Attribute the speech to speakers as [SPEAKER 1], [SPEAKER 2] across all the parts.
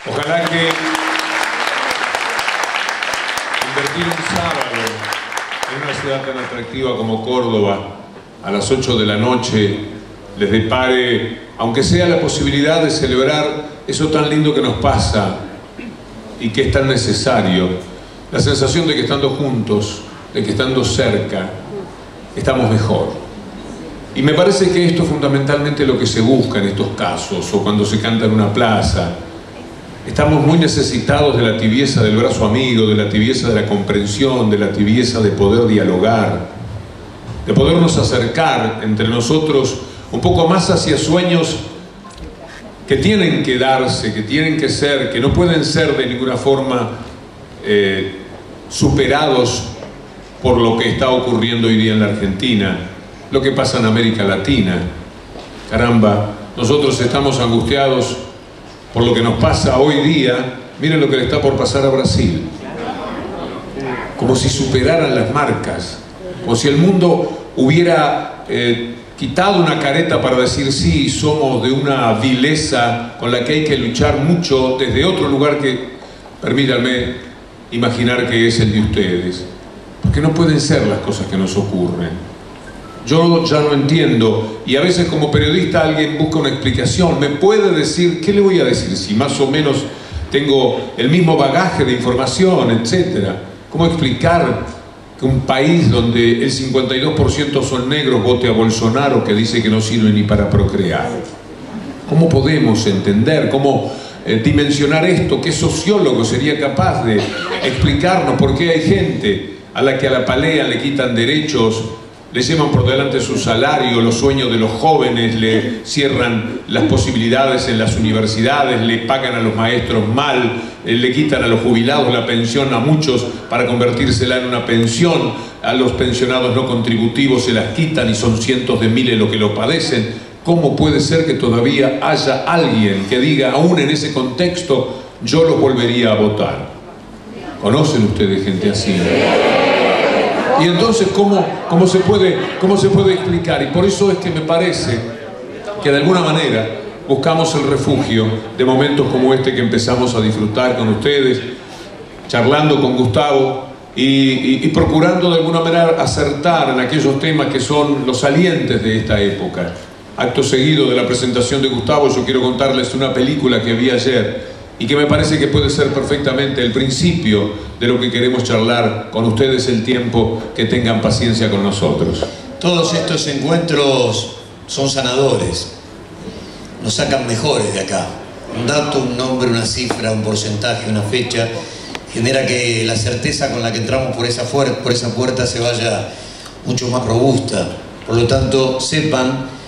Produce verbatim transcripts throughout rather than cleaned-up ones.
[SPEAKER 1] Ojalá que invertir un sábado en una ciudad tan atractiva como Córdoba a las ocho de la noche les depare, aunque sea la posibilidad de celebrar eso tan lindo que nos pasa y que es tan necesario, la sensación de que estando juntos, de que estando cerca, estamos mejor. Y me parece que esto es fundamentalmente lo que se busca en estos casos, o cuando se canta en una plaza. Estamos muy necesitados de la tibieza del brazo amigo, de la tibieza de la comprensión, de la tibieza de poder dialogar, de podernos acercar entre nosotros un poco más hacia sueños que tienen que darse, que tienen que ser, que no pueden ser de ninguna forma eh, superados por lo que está ocurriendo hoy día en la Argentina, lo que pasa en América Latina. Caramba, nosotros estamos angustiados por lo que nos pasa hoy día. Miren lo que le está por pasar a Brasil. Como si superaran las marcas, como si el mundo hubiera eh, quitado una careta para decir sí, somos de una vileza con la que hay que luchar mucho desde otro lugar que, permítanme imaginar que es el de ustedes. Porque no pueden ser las cosas que nos ocurren. Yo ya no entiendo, y a veces como periodista alguien busca una explicación. ¿Me puede decir qué le voy a decir si más o menos tengo el mismo bagaje de información, etcétera? ¿Cómo explicar que un país donde el cincuenta y dos por ciento son negros vote a Bolsonaro, que dice que no sirve ni para procrear? ¿Cómo podemos entender, cómo eh, dimensionar esto? ¿Qué sociólogo sería capaz de explicarnos por qué hay gente a la que a la palea le quitan derechos, le llevan por delante su salario, los sueños de los jóvenes, le cierran las posibilidades en las universidades, le pagan a los maestros mal, le quitan a los jubilados la pensión a muchos para convertírsela en una pensión, a los pensionados no contributivos se las quitan y son cientos de miles los que lo padecen? ¿Cómo puede ser que todavía haya alguien que diga, aún en ese contexto, yo los volvería a votar? ¿Conocen ustedes gente así? Y entonces, ¿cómo, cómo, se puede, ¿cómo se puede explicar? Y por eso es que me parece que de alguna manera buscamos el refugio de momentos como este que empezamos a disfrutar con ustedes, charlando con Gustavo y, y, y procurando de alguna manera acertar en aquellos temas que son los salientes de esta época. Acto seguido de la presentación de Gustavo, yo quiero contarles una película que vi ayer y que me parece que puede ser perfectamente el principio de lo que queremos charlar con ustedes el tiempo que tengan paciencia con nosotros.
[SPEAKER 2] Todos estos encuentros son sanadores, nos sacan mejores de acá. Un dato, un nombre, una cifra, un porcentaje, una fecha, genera que la certeza con la que entramos por esa, por esa puerta se vaya mucho más robusta. Por lo tanto, sepan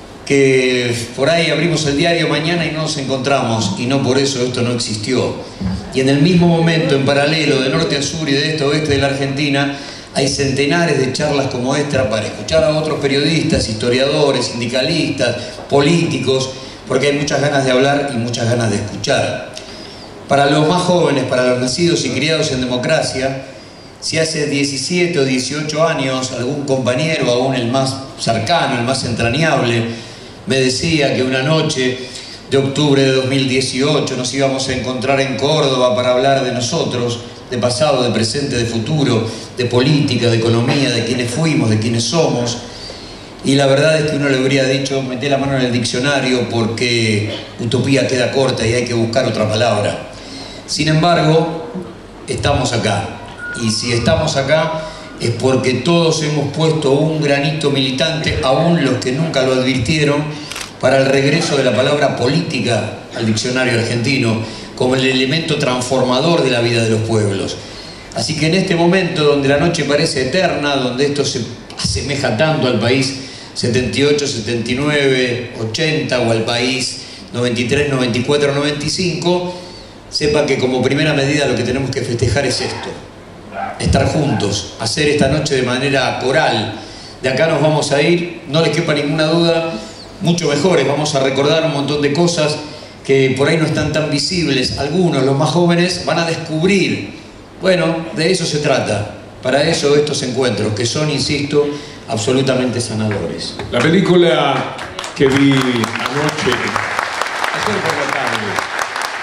[SPEAKER 2] que por ahí abrimos el diario mañana y no nos encontramos, y no por eso esto no existió. Y en el mismo momento, en paralelo, de norte a sur y de este a oeste de la Argentina, hay centenares de charlas como esta para escuchar a otros periodistas, historiadores, sindicalistas, políticos, porque hay muchas ganas de hablar y muchas ganas de escuchar. Para los más jóvenes, para los nacidos y criados en democracia, si hace diecisiete o dieciocho años algún compañero, aún el más cercano, el más entrañable, me decía que una noche de octubre de dos mil dieciocho nos íbamos a encontrar en Córdoba para hablar de nosotros, de pasado, de presente, de futuro, de política, de economía, de quiénes fuimos, de quiénes somos. Y la verdad es que uno le habría dicho, meté la mano en el diccionario porque utopía queda corta y hay que buscar otra palabra. Sin embargo, estamos acá. Y si estamos acá es porque todos hemos puesto un granito militante, aún los que nunca lo advirtieron, para el regreso de la palabra política al diccionario argentino como el elemento transformador de la vida de los pueblos. Así que en este momento donde la noche parece eterna, donde esto se asemeja tanto al país setenta y ocho, setenta y nueve, ochenta o al país noventa y tres, noventa y cuatro, noventa y cinco, sepa que como primera medida lo que tenemos que festejar es esto. Estar juntos, hacer esta noche de manera coral. De acá nos vamos a ir, no les quepa ninguna duda, mucho mejores. Vamos a recordar un montón de cosas que por ahí no están tan visibles. Algunos, los más jóvenes, van a descubrir. Bueno, de eso se trata. Para eso estos encuentros, que son, insisto, absolutamente sanadores.
[SPEAKER 1] La película que vi anoche, ayer por la tarde,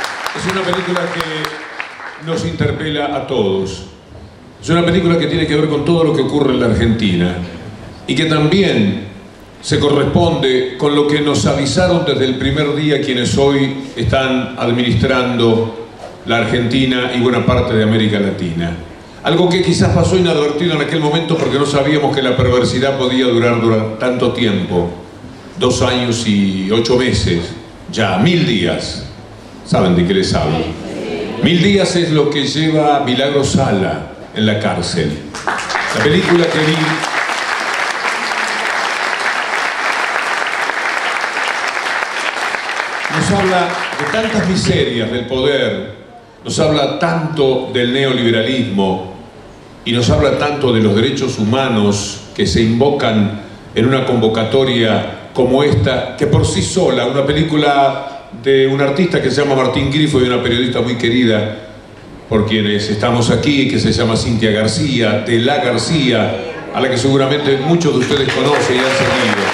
[SPEAKER 1] Es una película que nos interpela a todos. Es una película que tiene que ver con todo lo que ocurre en la Argentina y que también se corresponde con lo que nos avisaron desde el primer día quienes hoy están administrando la Argentina y buena parte de América Latina. Algo que quizás pasó inadvertido en aquel momento porque no sabíamos que la perversidad podía durar durante tanto tiempo. Dos años y ocho meses, ya, mil días. ¿Saben de qué les hablo? Mil días es lo que lleva Milagro Sala en la cárcel. La película que vi nos habla de tantas miserias del poder, nos habla tanto del neoliberalismo y nos habla tanto de los derechos humanos que se invocan en una convocatoria como esta, que por sí sola, una película de un artista que se llama Martín Grifo y una periodista muy querida por quienes estamos aquí, que se llama Cintia García, de la García, a la que seguramente muchos de ustedes conocen y han seguido.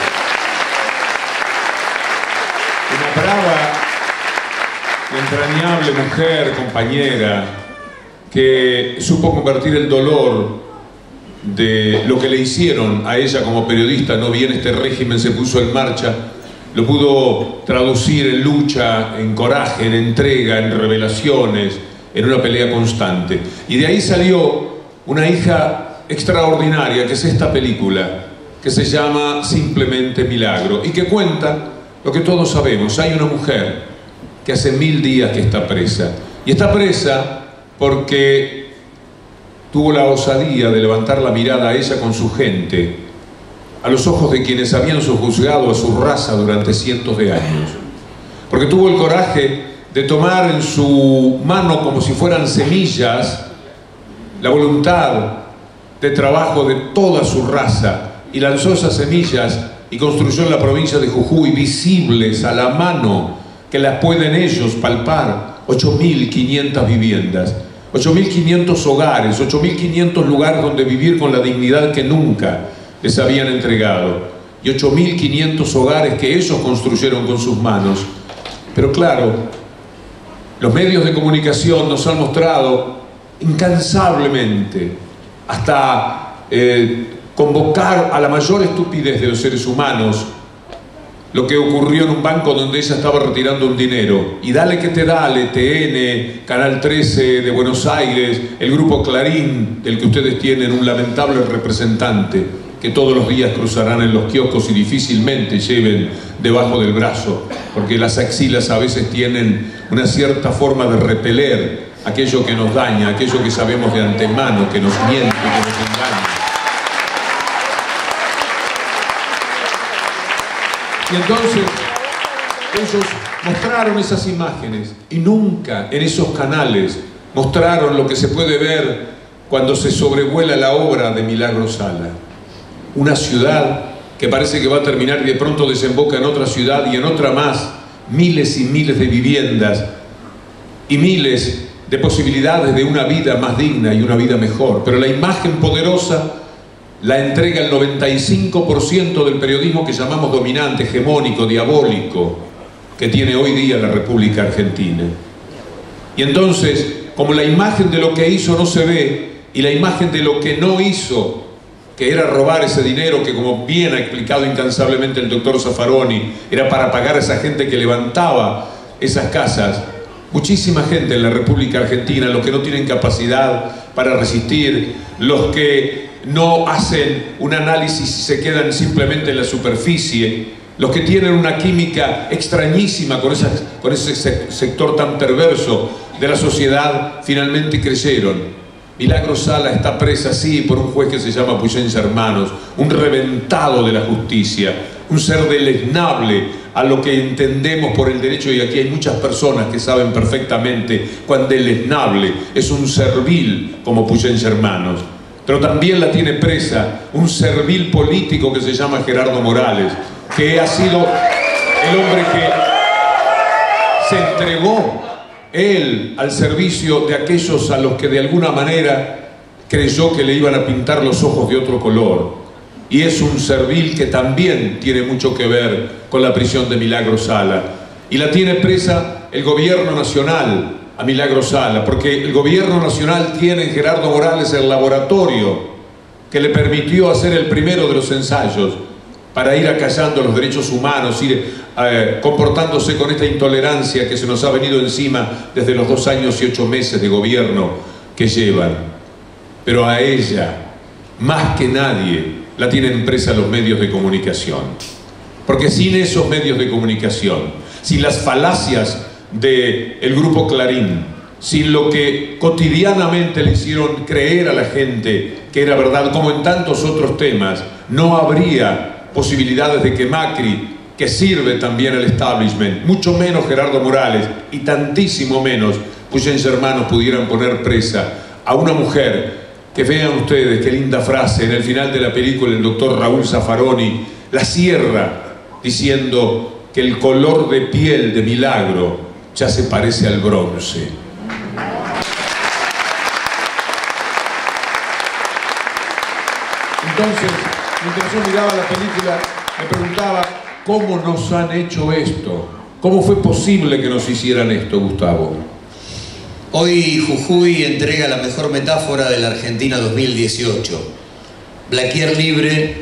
[SPEAKER 1] Una brava y entrañable mujer, compañera, que supo convertir el dolor de lo que le hicieron a ella como periodista, no bien este régimen se puso en marcha, lo pudo traducir en lucha, en coraje, en entrega, en revelaciones, en una pelea constante. Y de ahí salió una hija extraordinaria, que es esta película, que se llama Simplemente Milagro, y que cuenta lo que todos sabemos. Hay una mujer que hace mil días que está presa, y está presa porque tuvo la osadía de levantar la mirada a ella con su gente, a los ojos de quienes habían sojuzgado a su raza durante cientos de años, porque tuvo el coraje de tomar en su mano como si fueran semillas la voluntad de trabajo de toda su raza y lanzó esas semillas y construyó en la provincia de Jujuy, visibles a la mano que las pueden ellos palpar, ocho mil quinientas viviendas, ocho mil quinientos hogares, ocho mil quinientos lugares donde vivir con la dignidad que nunca les habían entregado, y ocho mil quinientos hogares que ellos construyeron con sus manos. Pero claro, los medios de comunicación nos han mostrado incansablemente, hasta eh, convocar a la mayor estupidez de los seres humanos, lo que ocurrió en un banco donde ella estaba retirando un dinero. Y dale que te dale, T N, Canal trece de Buenos Aires, el grupo Clarín, del que ustedes tienen un lamentable representante, que todos los días cruzarán en los kioscos y difícilmente lleven debajo del brazo, porque las axilas a veces tienen una cierta forma de repeler aquello que nos daña, aquello que sabemos de antemano, que nos miente, que nos engaña. Y entonces ellos mostraron esas imágenes y nunca en esos canales mostraron lo que se puede ver cuando se sobrevuela la obra de Milagro Sala. Una ciudad que parece que va a terminar y de pronto desemboca en otra ciudad y en otra más, miles y miles de viviendas y miles de posibilidades de una vida más digna y una vida mejor. Pero la imagen poderosa la entrega el noventa y cinco por ciento del periodismo que llamamos dominante, hegemónico, diabólico, que tiene hoy día la República Argentina. Y entonces, como la imagen de lo que hizo no se ve, y la imagen de lo que no hizo, que era robar ese dinero que, como bien ha explicado incansablemente el doctor Zaffaroni, era para pagar a esa gente que levantaba esas casas, muchísima gente en la República Argentina, los que no tienen capacidad para resistir, los que no hacen un análisis y se quedan simplemente en la superficie, los que tienen una química extrañísima con, esa, con ese sector tan perverso de la sociedad, finalmente creyeron. Milagro Sala está presa, sí, por un juez que se llama Puyense Hermanos, un reventado de la justicia, un ser deleznable a lo que entendemos por el derecho, y aquí hay muchas personas que saben perfectamente cuán deleznable es un servil como Puyense Hermanos. Pero también la tiene presa un servil político que se llama Gerardo Morales, que ha sido el hombre que se entregó él al servicio de aquellos a los que de alguna manera creyó que le iban a pintar los ojos de otro color. Y es un servil que también tiene mucho que ver con la prisión de Milagro Sala. Y la tiene presa el gobierno nacional, a Milagro Sala, porque el gobierno nacional tiene en Gerardo Morales el laboratorio que le permitió hacer el primero de los ensayos para ir acallando los derechos humanos, ir eh, comportándose con esta intolerancia que se nos ha venido encima desde los dos años y ocho meses de gobierno que llevan. Pero a ella, más que nadie, la tienen presa los medios de comunicación. Porque sin esos medios de comunicación, sin las falacias del grupo Clarín, sin lo que cotidianamente le hicieron creer a la gente que era verdad, como en tantos otros temas, no habría posibilidades de que Macri, que sirve también al establishment, mucho menos Gerardo Morales y tantísimo menos Puyens hermanos, pudieran poner presa a una mujer que, vean ustedes qué linda frase en el final de la película, el doctor Raúl Zaffaroni la cierra diciendo que el color de piel de Milagro ya se parece al bronce. Entonces, mientras yo miraba la película, me preguntaba, ¿cómo nos han hecho esto? ¿Cómo fue posible que nos hicieran esto, Gustavo?
[SPEAKER 2] Hoy Jujuy entrega la mejor metáfora de la Argentina dos mil dieciocho. Blaquier libre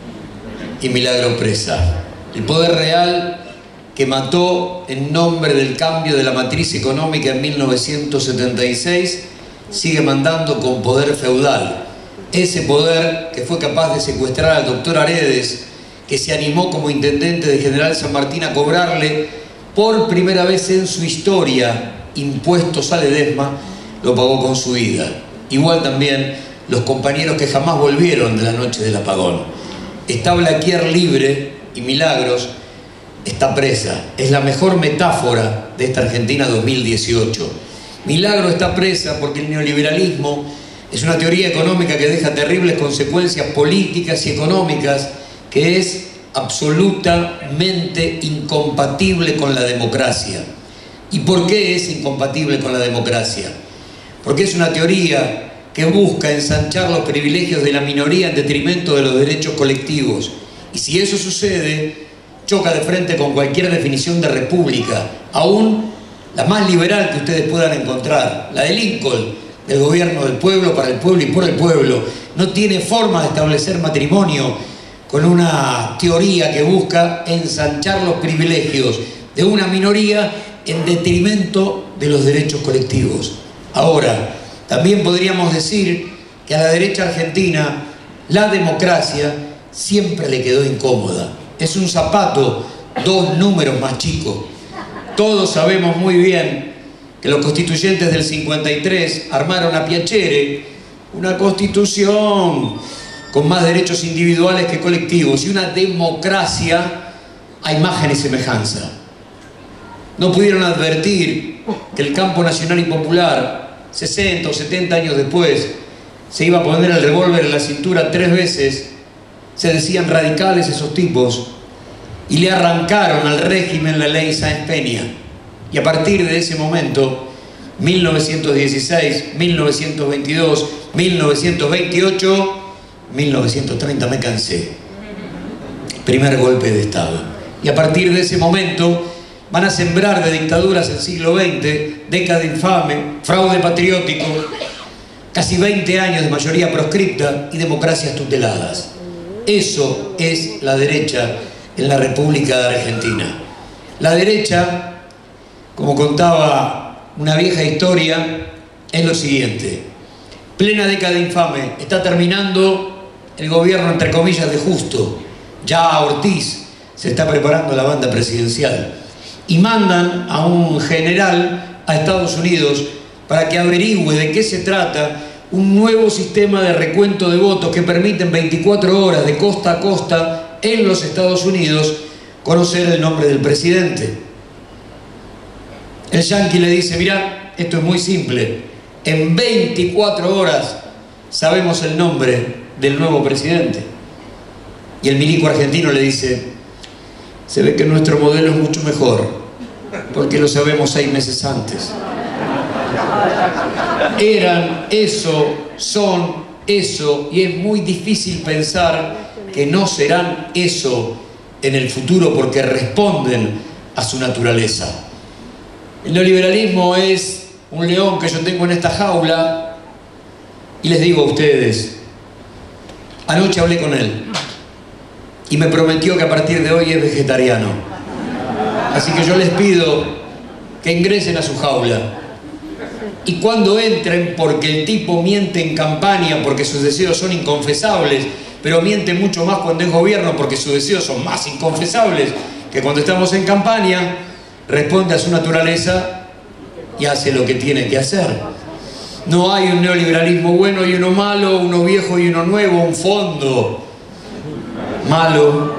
[SPEAKER 2] y Milagro presa. El poder real que mató en nombre del cambio de la matriz económica en mil novecientos setenta y seis sigue mandando con poder feudal. Ese poder que fue capaz de secuestrar al doctor Aredes, que se animó como intendente de General San Martín a cobrarle por primera vez en su historia impuestos a Ledesma, lo pagó con su vida. Igual también los compañeros que jamás volvieron de la noche del apagón. Está Blaquier libre y Milagros está presa. Es la mejor metáfora de esta Argentina dos mil dieciocho. Milagro está presa porque el neoliberalismo es una teoría económica que deja terribles consecuencias políticas y económicas, que es absolutamente incompatible con la democracia. ¿Y por qué es incompatible con la democracia? Porque es una teoría que busca ensanchar los privilegios de la minoría en detrimento de los derechos colectivos. Y si eso sucede, choca de frente con cualquier definición de república, aún la más liberal que ustedes puedan encontrar, la de Lincoln, del gobierno del pueblo, para el pueblo y por el pueblo. No tiene forma de establecer matrimonio con una teoría que busca ensanchar los privilegios de una minoría en detrimento de los derechos colectivos. Ahora, también podríamos decir que a la derecha argentina la democracia siempre le quedó incómoda. Es un zapato dos números más chico. Todos sabemos muy bien que los constituyentes del cincuenta y tres armaron a Piacere una constitución con más derechos individuales que colectivos y una democracia a imagen y semejanza. No pudieron advertir que el campo nacional y popular, sesenta o setenta años después, se iba a poner el revólver en la cintura tres veces. Se decían radicales esos tipos y le arrancaron al régimen la ley Sáenz Peña. Y a partir de ese momento, mil novecientos dieciséis, mil novecientos veintidós, mil novecientos veintiocho, mil novecientos treinta me cansé. Primer golpe de Estado. Y a partir de ese momento van a sembrar de dictaduras el siglo veinte, década infame, fraude patriótico, casi veinte años de mayoría proscripta y democracias tuteladas. Eso es la derecha en la República de Argentina. La derecha, como contaba una vieja historia, es lo siguiente. Plena década infame, está terminando el gobierno, entre comillas, de Justo. Ya Ortiz se está preparando la banda presidencial. Y mandan a un general a Estados Unidos para que averigüe de qué se trata un nuevo sistema de recuento de votos que permite en veinticuatro horas de costa a costa en los Estados Unidos conocer el nombre del presidente. El yanqui le dice, mirá, esto es muy simple, en veinticuatro horas sabemos el nombre del nuevo presidente. Y el milico argentino le dice, se ve que nuestro modelo es mucho mejor, porque lo sabemos seis meses antes. Eran eso, son eso, y es muy difícil pensar que no serán eso en el futuro porque responden a su naturaleza. El neoliberalismo es un león que yo tengo en esta jaula, y les digo a ustedes, anoche hablé con él y me prometió que a partir de hoy es vegetariano. Así que yo les pido que ingresen a su jaula. Y cuando entren, porque el tipo miente en campaña, porque sus deseos son inconfesables, pero miente mucho más cuando es gobierno, porque sus deseos son más inconfesables que cuando estamos en campaña, responde a su naturaleza y hace lo que tiene que hacer. No hay un neoliberalismo bueno y uno malo, uno viejo y uno nuevo, un fondo malo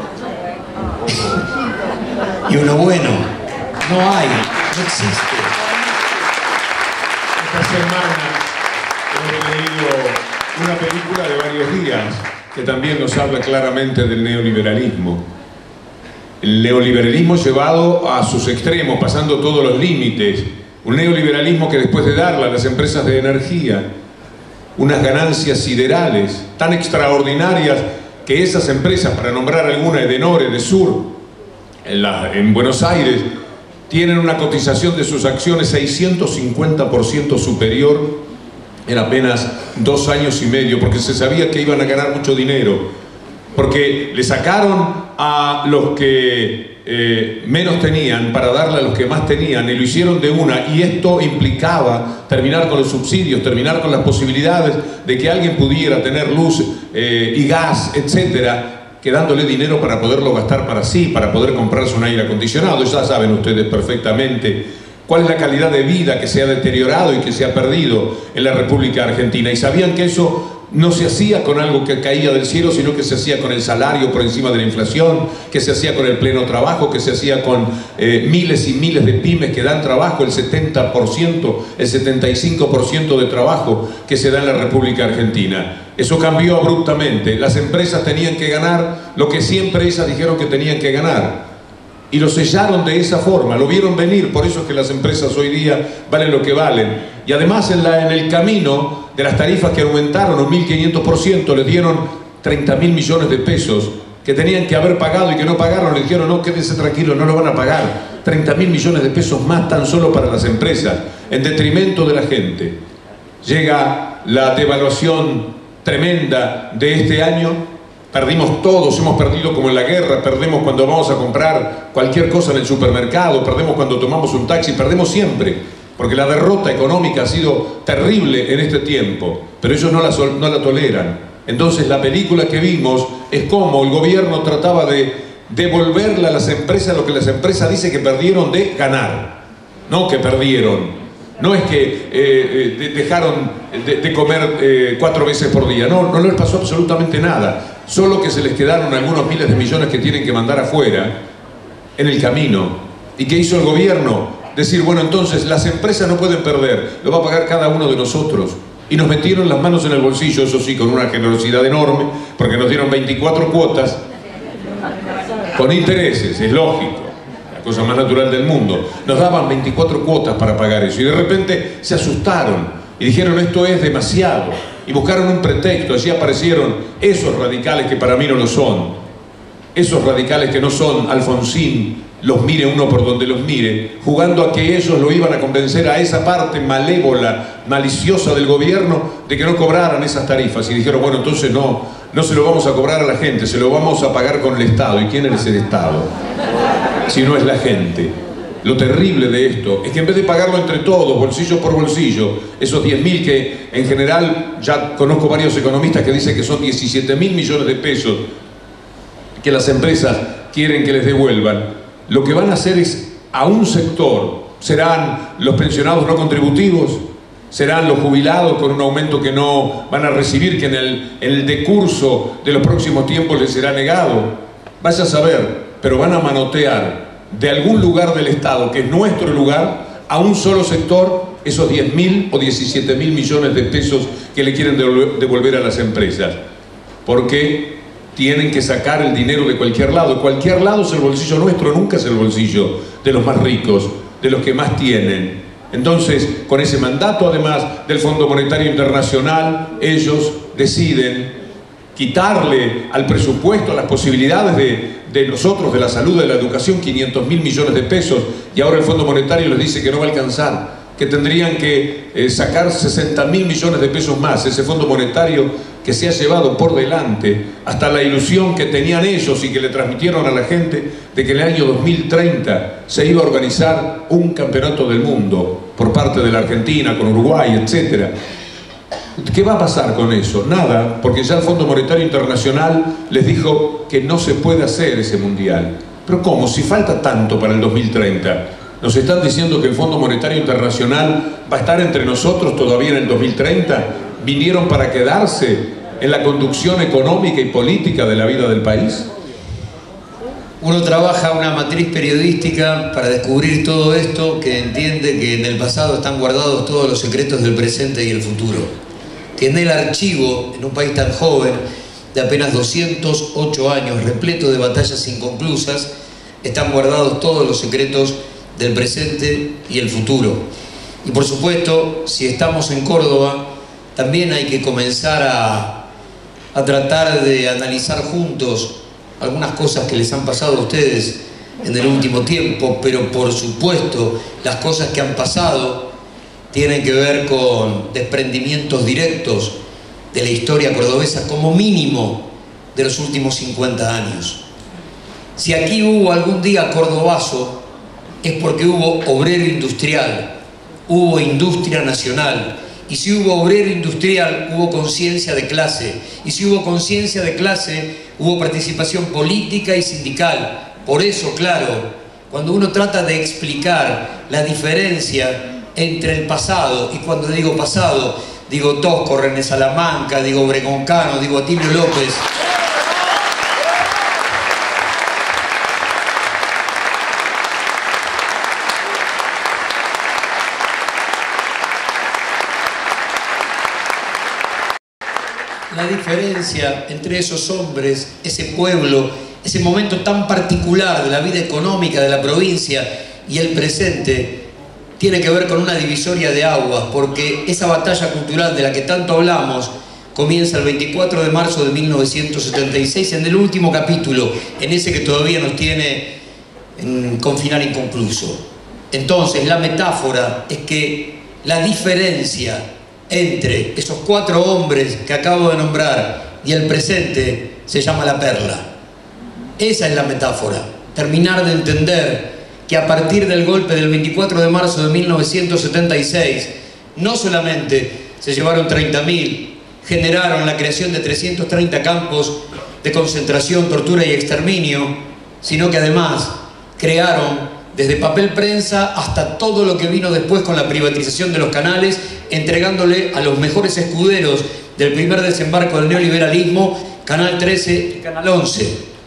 [SPEAKER 2] y uno bueno. No hay, no existe.
[SPEAKER 1] Esta semana hemos leído una película de varios días que también nos habla claramente del neoliberalismo. El neoliberalismo llevado a sus extremos, pasando todos los límites. Un neoliberalismo que después de darle a las empresas de energía unas ganancias siderales tan extraordinarias que esas empresas, para nombrar alguna, Edenor, Edesur, en, la, en Buenos Aires, tienen una cotización de sus acciones seiscientos cincuenta por ciento superior en apenas dos años y medio, porque se sabía que iban a ganar mucho dinero, porque le sacaron a los que eh, menos tenían para darle a los que más tenían, y lo hicieron de una, y esto implicaba terminar con los subsidios, terminar con las posibilidades de que alguien pudiera tener luz eh, y gas, etcétera, quedándole dinero para poderlo gastar para sí, para poder comprarse un aire acondicionado. Ya saben ustedes perfectamente cuál es la calidad de vida que se ha deteriorado y que se ha perdido en la República Argentina, y sabían que eso no se hacía con algo que caía del cielo, sino que se hacía con el salario por encima de la inflación, que se hacía con el pleno trabajo, que se hacía con eh, miles y miles de pymes que dan trabajo, el setenta por ciento, el setenta y cinco por ciento de trabajo que se da en la República Argentina. Eso cambió abruptamente. Las empresas tenían que ganar lo que siempre esas dijeron que tenían que ganar, y lo sellaron de esa forma, lo vieron venir. Por eso es que las empresas hoy día valen lo que valen. Y además en, la, en el camino de las tarifas que aumentaron un mil quinientos por ciento, les dieron treinta mil millones de pesos que tenían que haber pagado y que no pagaron. Les dijeron, no, quédense tranquilos, no lo van a pagar. treinta mil millones de pesos más tan solo para las empresas, en detrimento de la gente. Llega la devaluación tremenda de este año. Perdimos todos, hemos perdido como en la guerra, perdemos cuando vamos a comprar cualquier cosa en el supermercado, perdemos cuando tomamos un taxi, perdemos siempre, porque la derrota económica ha sido terrible en este tiempo, pero ellos no la, no la toleran. Entonces la película que vimos es cómo el gobierno trataba de devolverle a las empresas lo que las empresas dicen que perdieron de ganar, no que perdieron. No es que eh, eh, dejaron de, de comer eh, cuatro veces por día, no, no les pasó absolutamente nada, solo que se les quedaron algunos miles de millones que tienen que mandar afuera en el camino. ¿Y qué hizo el gobierno? Decir, bueno, entonces las empresas no pueden perder, lo va a pagar cada uno de nosotros. Y nos metieron las manos en el bolsillo, eso sí, con una generosidad enorme, porque nos dieron veinticuatro cuotas con intereses, es lógico. Cosa más natural del mundo. Nos daban veinticuatro cuotas para pagar eso, y de repente se asustaron y dijeron, esto es demasiado, y buscaron un pretexto. Allí aparecieron esos radicales que para mí no lo son, esos radicales que no son Alfonsín, los mire uno por donde los mire, jugando a que ellos lo iban a convencer a esa parte malévola, maliciosa del gobierno de que no cobraran esas tarifas, y dijeron, bueno, entonces no, no se lo vamos a cobrar a la gente, se lo vamos a pagar con el Estado. ¿Y quién es el Estado? Si no es la gente. Lo terrible de esto es que en vez de pagarlo entre todos, bolsillo por bolsillo, esos diez mil que en general, ya conozco varios economistas que dicen que son diecisiete mil millones de pesos que las empresas quieren que les devuelvan, lo que van a hacer es a un sector. Serán los pensionados no contributivos, serán los jubilados con un aumento que no van a recibir, que en el, en el decurso de los próximos tiempos les será negado. Vaya a saber, pero van a manotear de algún lugar del Estado, que es nuestro lugar, a un solo sector esos diez mil o diecisiete mil millones de pesos que le quieren devolver a las empresas. Porque tienen que sacar el dinero de cualquier lado. Cualquier lado es el bolsillo nuestro, nunca es el bolsillo de los más ricos, de los que más tienen. Entonces, con ese mandato, además del Fondo Monetario Internacional, ellos deciden quitarle al presupuesto las posibilidades de, de nosotros, de la salud, de la educación, quinientos mil millones de pesos, y ahora el Fondo Monetario les dice que no va a alcanzar. que tendrían que eh, sacar sesenta mil millones de pesos más, ese Fondo Monetario que se ha llevado por delante hasta la ilusión que tenían ellos y que le transmitieron a la gente de que en el año dos mil treinta se iba a organizar un campeonato del mundo por parte de la Argentina, con Uruguay, etcétera. ¿Qué va a pasar con eso? Nada, porque ya el Fondo Monetario Internacional les dijo que no se puede hacer ese mundial. ¿Pero cómo? Si falta tanto para el dos mil treinta. Nos están diciendo que el Fondo Monetario Internacional va a estar entre nosotros todavía en el dos mil treinta. ¿Vinieron para quedarse en la conducción económica y política de la vida del país?
[SPEAKER 2] Uno trabaja una matriz periodística para descubrir todo esto, que entiende que en el pasado están guardados todos los secretos del presente y el futuro. Que en el archivo, en un país tan joven, de apenas doscientos ocho años, repleto de batallas inconclusas, están guardados todos los secretos del presente y el futuro. Y por supuesto, si estamos en Córdoba, también hay que comenzar a, a tratar de analizar juntos algunas cosas que les han pasado a ustedes en el último tiempo, pero por supuesto las cosas que han pasado tienen que ver con desprendimientos directos de la historia cordobesa, como mínimo de los últimos cincuenta años. Si aquí hubo algún día cordobazo, es porque hubo obrero industrial, hubo industria nacional, y si hubo obrero industrial, hubo conciencia de clase, y si hubo conciencia de clase, hubo participación política y sindical. Por eso, claro, cuando uno trata de explicar la diferencia entre el pasado, y cuando digo pasado, digo Tosco, René Salamanca, digo Obregón Cano, digo Atilio López. La diferencia entre esos hombres, ese pueblo, ese momento tan particular de la vida económica de la provincia y el presente, tiene que ver con una divisoria de aguas, porque esa batalla cultural de la que tanto hablamos comienza el veinticuatro de marzo de mil novecientos setenta y seis, en el último capítulo, en ese que todavía nos tiene en, con final inconcluso. Entonces, la metáfora es que la diferencia entre esos cuatro hombres que acabo de nombrar y el presente se llama la perla. Esa es la metáfora. Terminar de entender que a partir del golpe del veinticuatro de marzo de mil novecientos setenta y seis, no solamente se llevaron treinta mil, generaron la creación de trescientos treinta campos de concentración, tortura y exterminio, sino que además crearon desde papel prensa hasta todo lo que vino después con la privatización de los canales, entregándole a los mejores escuderos del primer desembarco del neoliberalismo, Canal trece y Canal once,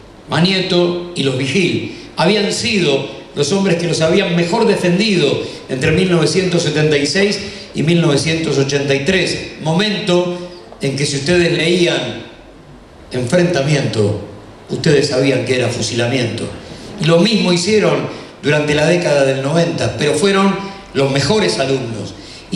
[SPEAKER 2] Manieto y los Vigil. Habían sido los hombres que los habían mejor defendido entre mil novecientos setenta y seis y mil novecientos ochenta y tres, momento en que si ustedes leían enfrentamiento, ustedes sabían que era fusilamiento. Y lo mismo hicieron durante la década del noventa, pero fueron los mejores alumnos.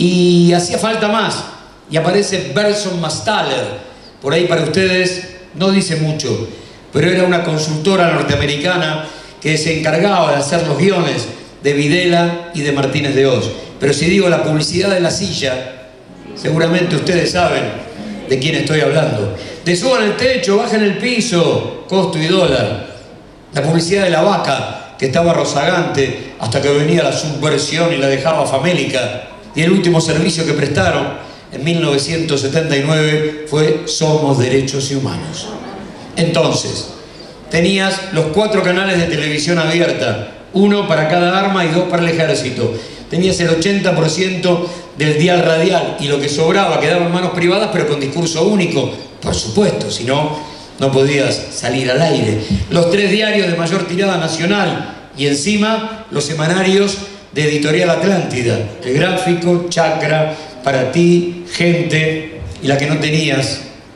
[SPEAKER 2] Y hacía falta más, y aparece Berson Mastaler, por ahí para ustedes no dice mucho, pero era una consultora norteamericana que se encargaba de hacer los guiones de Videla y de Martínez de Hoz. Pero si digo la publicidad de la silla, seguramente ustedes saben de quién estoy hablando. De Suban el techo, bajen el piso, costo y dólar. La publicidad de la vaca, que estaba rozagante hasta que venía la subversión y la dejaba famélica. Y el último servicio que prestaron en mil novecientos setenta y nueve fue Somos Derechos y Humanos. Entonces, tenías los cuatro canales de televisión abierta, uno para cada arma y dos para el ejército. Tenías el ochenta por ciento del dial radial y lo que sobraba quedaba en manos privadas, pero con discurso único, por supuesto, si no, no podías salir al aire. Los tres diarios de mayor tirada nacional y encima los semanarios de Editorial Atlántida, El Gráfico, Chacra, Para Ti, Gente, y la que no tenías,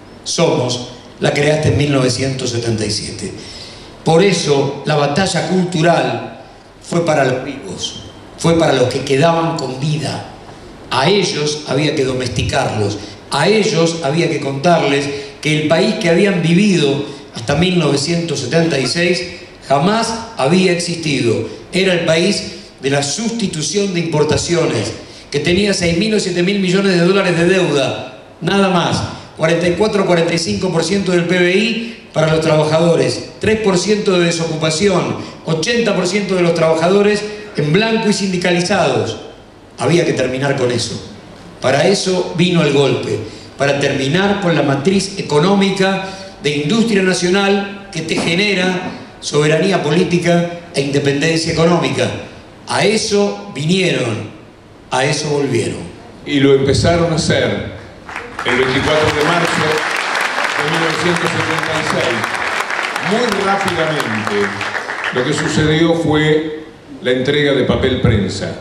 [SPEAKER 2] Somos, la creaste en mil novecientos setenta y siete. Por eso la batalla cultural fue para los vivos, fue para los que quedaban con vida. A ellos había que domesticarlos, a ellos había que contarles que el país que habían vivido hasta mil novecientos setenta y seis jamás había existido. Era el país de la sustitución de importaciones, que tenía seis mil o siete mil millones de dólares de deuda, nada más, cuarenta y cuatro a cuarenta y cinco por ciento del P B I para los trabajadores, tres por ciento de desocupación, ochenta por ciento de los trabajadores en blanco y sindicalizados. Había que terminar con eso. Para eso vino el golpe, para terminar con la matriz económica de industria nacional que te genera soberanía política e independencia económica. A eso vinieron, a eso volvieron.
[SPEAKER 1] Y lo empezaron a hacer el veinticuatro de marzo de mil novecientos setenta y seis. Muy rápidamente lo que sucedió fue la entrega de papel prensa,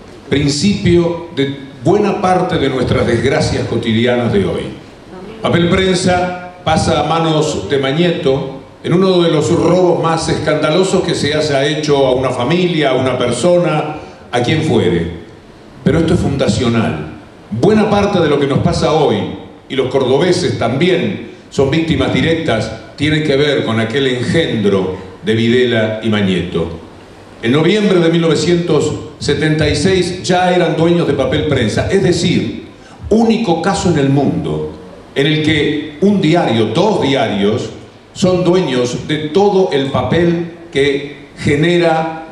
[SPEAKER 1] principio de buena parte de nuestras desgracias cotidianas de hoy. Papel prensa pasa a manos de Mañeto en uno de los robos más escandalosos que se haya hecho a una familia, a una persona, a quien fuere. Pero esto es fundacional. Buena parte de lo que nos pasa hoy, y los cordobeses también son víctimas directas, tienen que ver con aquel engendro de Videla y Mañeto. En noviembre de mil novecientos setenta y seis ya eran dueños de papel prensa, es decir, único caso en el mundo en el que un diario, dos diarios, son dueños de todo el papel que genera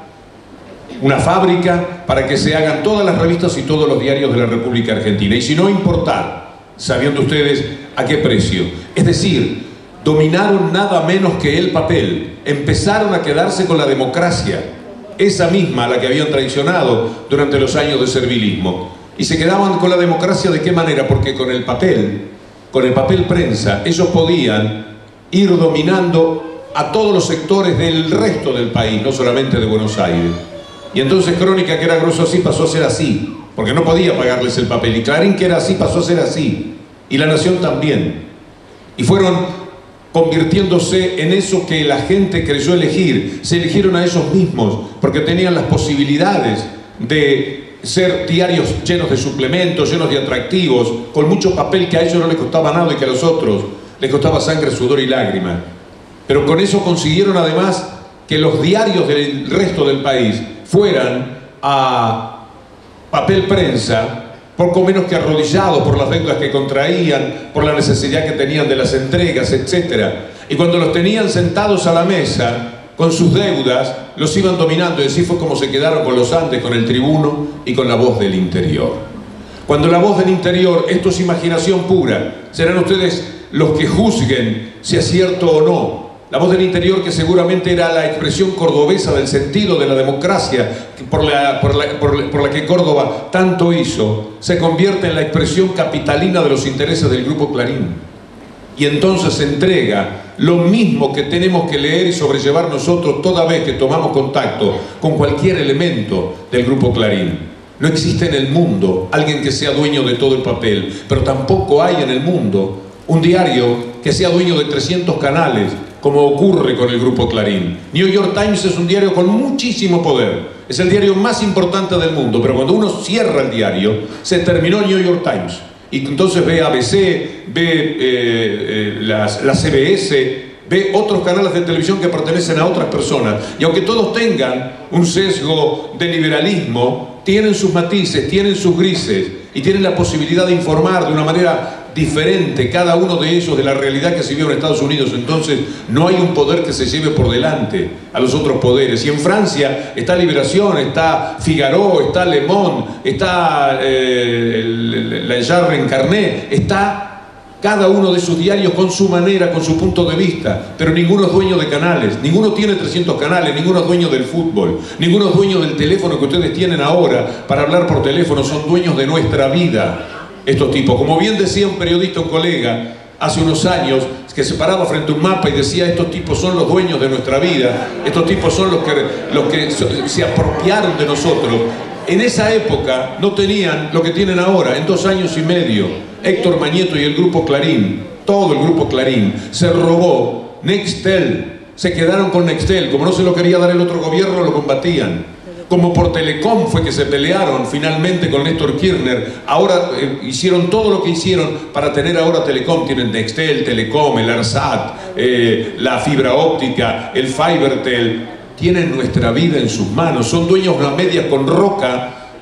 [SPEAKER 1] una fábrica para que se hagan todas las revistas y todos los diarios de la República Argentina. Y si no importar, sabiendo ustedes a qué precio. Es decir, dominaron nada menos que el papel. Empezaron a quedarse con la democracia, esa misma a la que habían traicionado durante los años de servilismo. Y se quedaban con la democracia, ¿de qué manera? Porque con el papel, con el papel prensa, ellos podían ir dominando a todos los sectores del resto del país, no solamente de Buenos Aires. Y entonces Crónica, que era grosso así, pasó a ser así, porque no podía pagarles el papel. Y Clarín, que era así, pasó a ser así. Y La Nación también. Y fueron convirtiéndose en eso que la gente creyó elegir. Se eligieron a ellos mismos, porque tenían las posibilidades de ser diarios llenos de suplementos, llenos de atractivos, con mucho papel que a ellos no les costaba nada y que a los otros les costaba sangre, sudor y lágrimas. Pero con eso consiguieron además que los diarios del resto del país fueran a papel prensa, poco menos que arrodillados por las deudas que contraían, por la necesidad que tenían de las entregas, etcétera. Y cuando los tenían sentados a la mesa con sus deudas, los iban dominando. Y así fue como se quedaron con los Andes, con el Tribuno y con La Voz del Interior. Cuando La Voz del Interior, esto es imaginación pura, serán ustedes los que juzguen si es cierto o no. La Voz del Interior, que seguramente era la expresión cordobesa del sentido de la democracia por la, por la, por la, por la que Córdoba tanto hizo, se convierte en la expresión capitalina de los intereses del Grupo Clarín. Y entonces se entrega lo mismo que tenemos que leer y sobrellevar nosotros toda vez que tomamos contacto con cualquier elemento del Grupo Clarín. No existe en el mundo alguien que sea dueño de todo el papel, pero tampoco hay en el mundo un diario que sea dueño de trescientos canales, como ocurre con el Grupo Clarín. New York Times es un diario con muchísimo poder, es el diario más importante del mundo, pero cuando uno cierra el diario, se terminó New York Times. Y entonces ve A B C, ve eh, eh, las, la C B S, ve otros canales de televisión que pertenecen a otras personas. Y aunque todos tengan un sesgo de liberalismo, tienen sus matices, tienen sus grises y tienen la posibilidad de informar de una manera diferente cada uno de ellos de la realidad que se vive en Estados Unidos. Entonces no hay un poder que se lleve por delante a los otros poderes. Y en Francia está Liberación, está Figaro, está Le Monde, está eh, La Jarre Encarné, está cada uno de sus diarios con su manera, con su punto de vista, pero ninguno es dueño de canales, ninguno tiene trescientos canales, ninguno es dueño del fútbol, ninguno es dueño del teléfono que ustedes tienen ahora para hablar por teléfono. Son dueños de nuestra vida estos tipos. Como bien decía un periodista, un colega, hace unos años, que se paraba frente a un mapa y decía: estos tipos son los dueños de nuestra vida, estos tipos son los que, los que se apropiaron de nosotros. En esa época no tenían lo que tienen ahora. En dos años y medio, Héctor Mañeto y el Grupo Clarín, todo el Grupo Clarín, se robó Nextel, se quedaron con Nextel. Como no se lo quería dar el otro gobierno, lo combatían. Como por Telecom fue que se pelearon finalmente con Néstor Kirchner. Ahora eh, hicieron todo lo que hicieron para tener ahora Telecom. Tienen Nextel, Telecom, el ARSAT, eh, la fibra óptica, el Fibertel. Tienen nuestra vida en sus manos. Son dueños de una media con Roca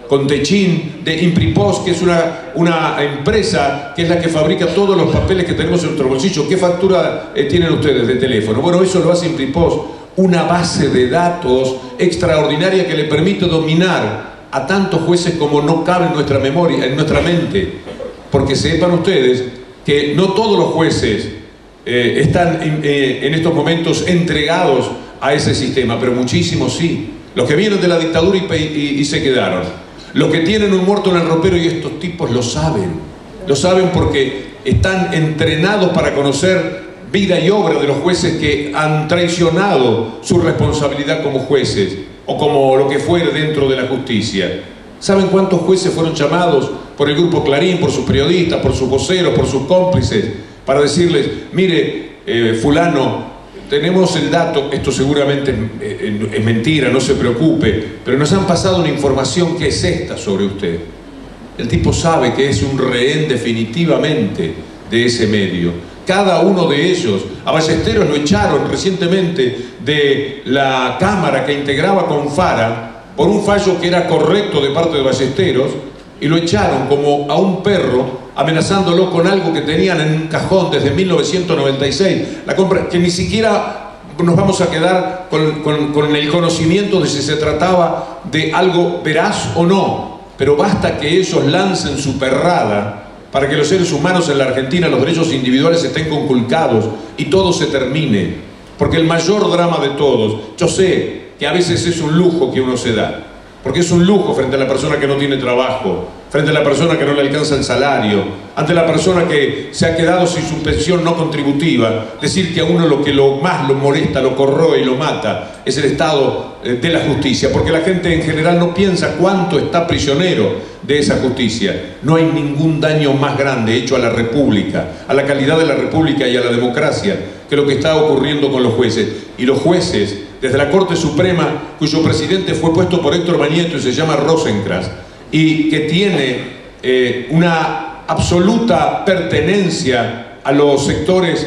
[SPEAKER 1] con Techin, de Impripost, que es una, una empresa que es la que fabrica todos los papeles que tenemos en nuestro bolsillo. ¿Qué factura eh, tienen ustedes de teléfono? Bueno, eso lo hace Impripost, una base de datos extraordinaria que le permite dominar a tantos jueces como no cabe en nuestra memoria, en nuestra mente. Porque sepan ustedes que no todos los jueces eh, están eh, en estos momentos entregados a ese sistema, pero muchísimos sí. Los que vienen de la dictadura y, y, y se quedaron. Los que tienen un muerto en el ropero, y estos tipos lo saben. Lo saben porque están entrenados para conocer vida y obra de los jueces que han traicionado su responsabilidad como jueces o como lo que fuere dentro de la justicia. ¿Saben cuántos jueces fueron llamados por el Grupo Clarín, por sus periodistas, por sus voceros, por sus cómplices, para decirles, mire, eh, fulano, tenemos el dato, esto seguramente es, es mentira, no se preocupe, pero nos han pasado una información que es esta sobre usted? El tipo sabe que es un rehén definitivamente de ese medio. Cada uno de ellos, a Ballesteros lo echaron recientemente de la Cámara que integraba con Fara por un fallo que era correcto de parte de Ballesteros, y lo echaron como a un perro, amenazándolo con algo que tenían en un cajón desde mil novecientos noventa y seis, la compra, que ni siquiera nos vamos a quedar con, con, con el conocimiento de si se trataba de algo veraz o no, pero basta que ellos lancen su perrada para que los seres humanos en la Argentina, los derechos individuales estén conculcados y todo se termine. Porque el mayor drama de todos, yo sé que a veces es un lujo que uno se da, porque es un lujo frente a la persona que no tiene trabajo, frente a la persona que no le alcanza el salario, ante la persona que se ha quedado sin su pensión no contributiva, decir que a uno lo que lo más lo molesta, lo corroe y lo mata es el estado de la justicia, porque la gente en general no piensa cuánto está prisionero de esa justicia. No hay ningún daño más grande hecho a la República, a la calidad de la República y a la democracia, que lo que está ocurriendo con los jueces. Y los jueces, desde la Corte Suprema, cuyo presidente fue puesto por Héctor Manieto y se llama Rosenkrantz, y que tiene eh, una absoluta pertenencia a los sectores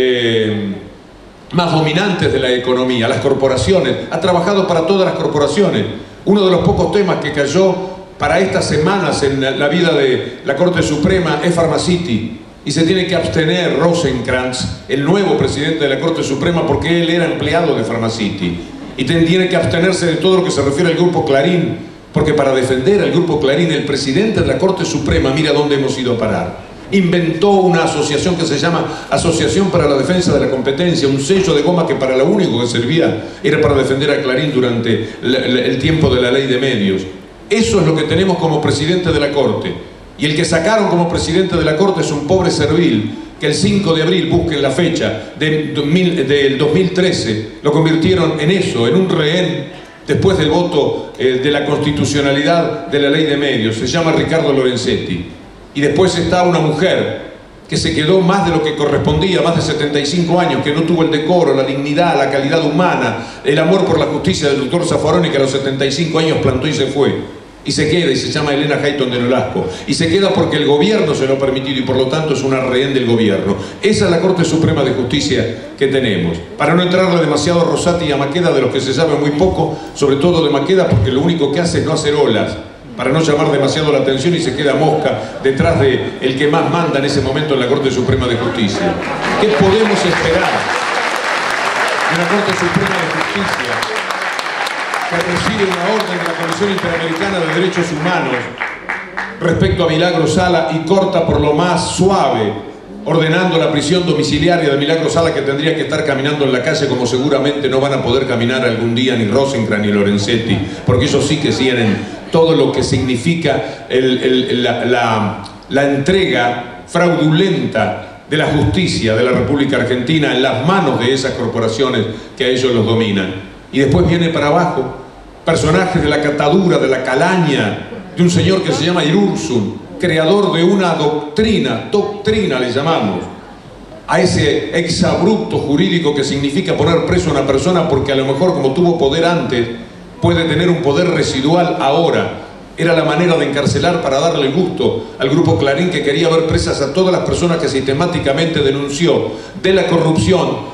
[SPEAKER 1] eh, más dominantes de la economía, a las corporaciones, ha trabajado para todas las corporaciones. Uno de los pocos temas que cayó para estas semanas en la vida de la Corte Suprema es Pharmacity, y se tiene que abstener Rosenkrantz, el nuevo presidente de la Corte Suprema, porque él era empleado de Pharmacity, y tiene que abstenerse de todo lo que se refiere al Grupo Clarín, porque para defender al Grupo Clarín, el presidente de la Corte Suprema, mira dónde hemos ido a parar, inventó una asociación que se llama Asociación para la Defensa de la Competencia, un sello de goma que para lo único que servía era para defender a Clarín durante el tiempo de la ley de medios. Eso es lo que tenemos como presidente de la Corte. Y el que sacaron como presidente de la Corte es un pobre servil que el cinco de abril, busquen la fecha, del dos mil trece, lo convirtieron en eso, en un rehén después del voto eh, de la constitucionalidad de la ley de medios. Se llama Ricardo Lorenzetti. Y después está una mujer que se quedó más de lo que correspondía, más de setenta y cinco años, que no tuvo el decoro, la dignidad, la calidad humana, el amor por la justicia del doctor Zaffaroni, que a los setenta y cinco años plantó y se fue. Y se queda, y se llama Elena Hayton de Nolasco. Y se queda porque el gobierno se lo ha permitido y por lo tanto es una rehén del gobierno. Esa es la Corte Suprema de Justicia que tenemos. Para no entrarle demasiado a Rosati y a Maqueda, de los que se sabe muy poco, sobre todo de Maqueda, porque lo único que hace es no hacer olas, para no llamar demasiado la atención, y se queda mosca detrás de el que más manda en ese momento en la Corte Suprema de Justicia. ¿Qué podemos esperar de la Corte Suprema de Justicia, que recibe una orden de la Comisión Interamericana de Derechos Humanos respecto a Milagro Sala y corta por lo más suave, ordenando la prisión domiciliaria de Milagro Sala, que tendría que estar caminando en la calle, como seguramente no van a poder caminar algún día ni Rosenkrantz ni Lorenzetti, porque ellos sí que tienen todo lo que significa el, el, la, la, la entrega fraudulenta de la justicia de la República Argentina en las manos de esas corporaciones que a ellos los dominan. Y después viene para abajo personajes de la catadura, de la calaña, de un señor que se llama Irursun, creador de una doctrina, doctrina le llamamos, a ese exabrupto jurídico que significa poner preso a una persona porque a lo mejor, como tuvo poder antes, puede tener un poder residual ahora. Era la manera de encarcelar para darle gusto al Grupo Clarín, que quería ver presas a todas las personas que sistemáticamente denunció de la corrupción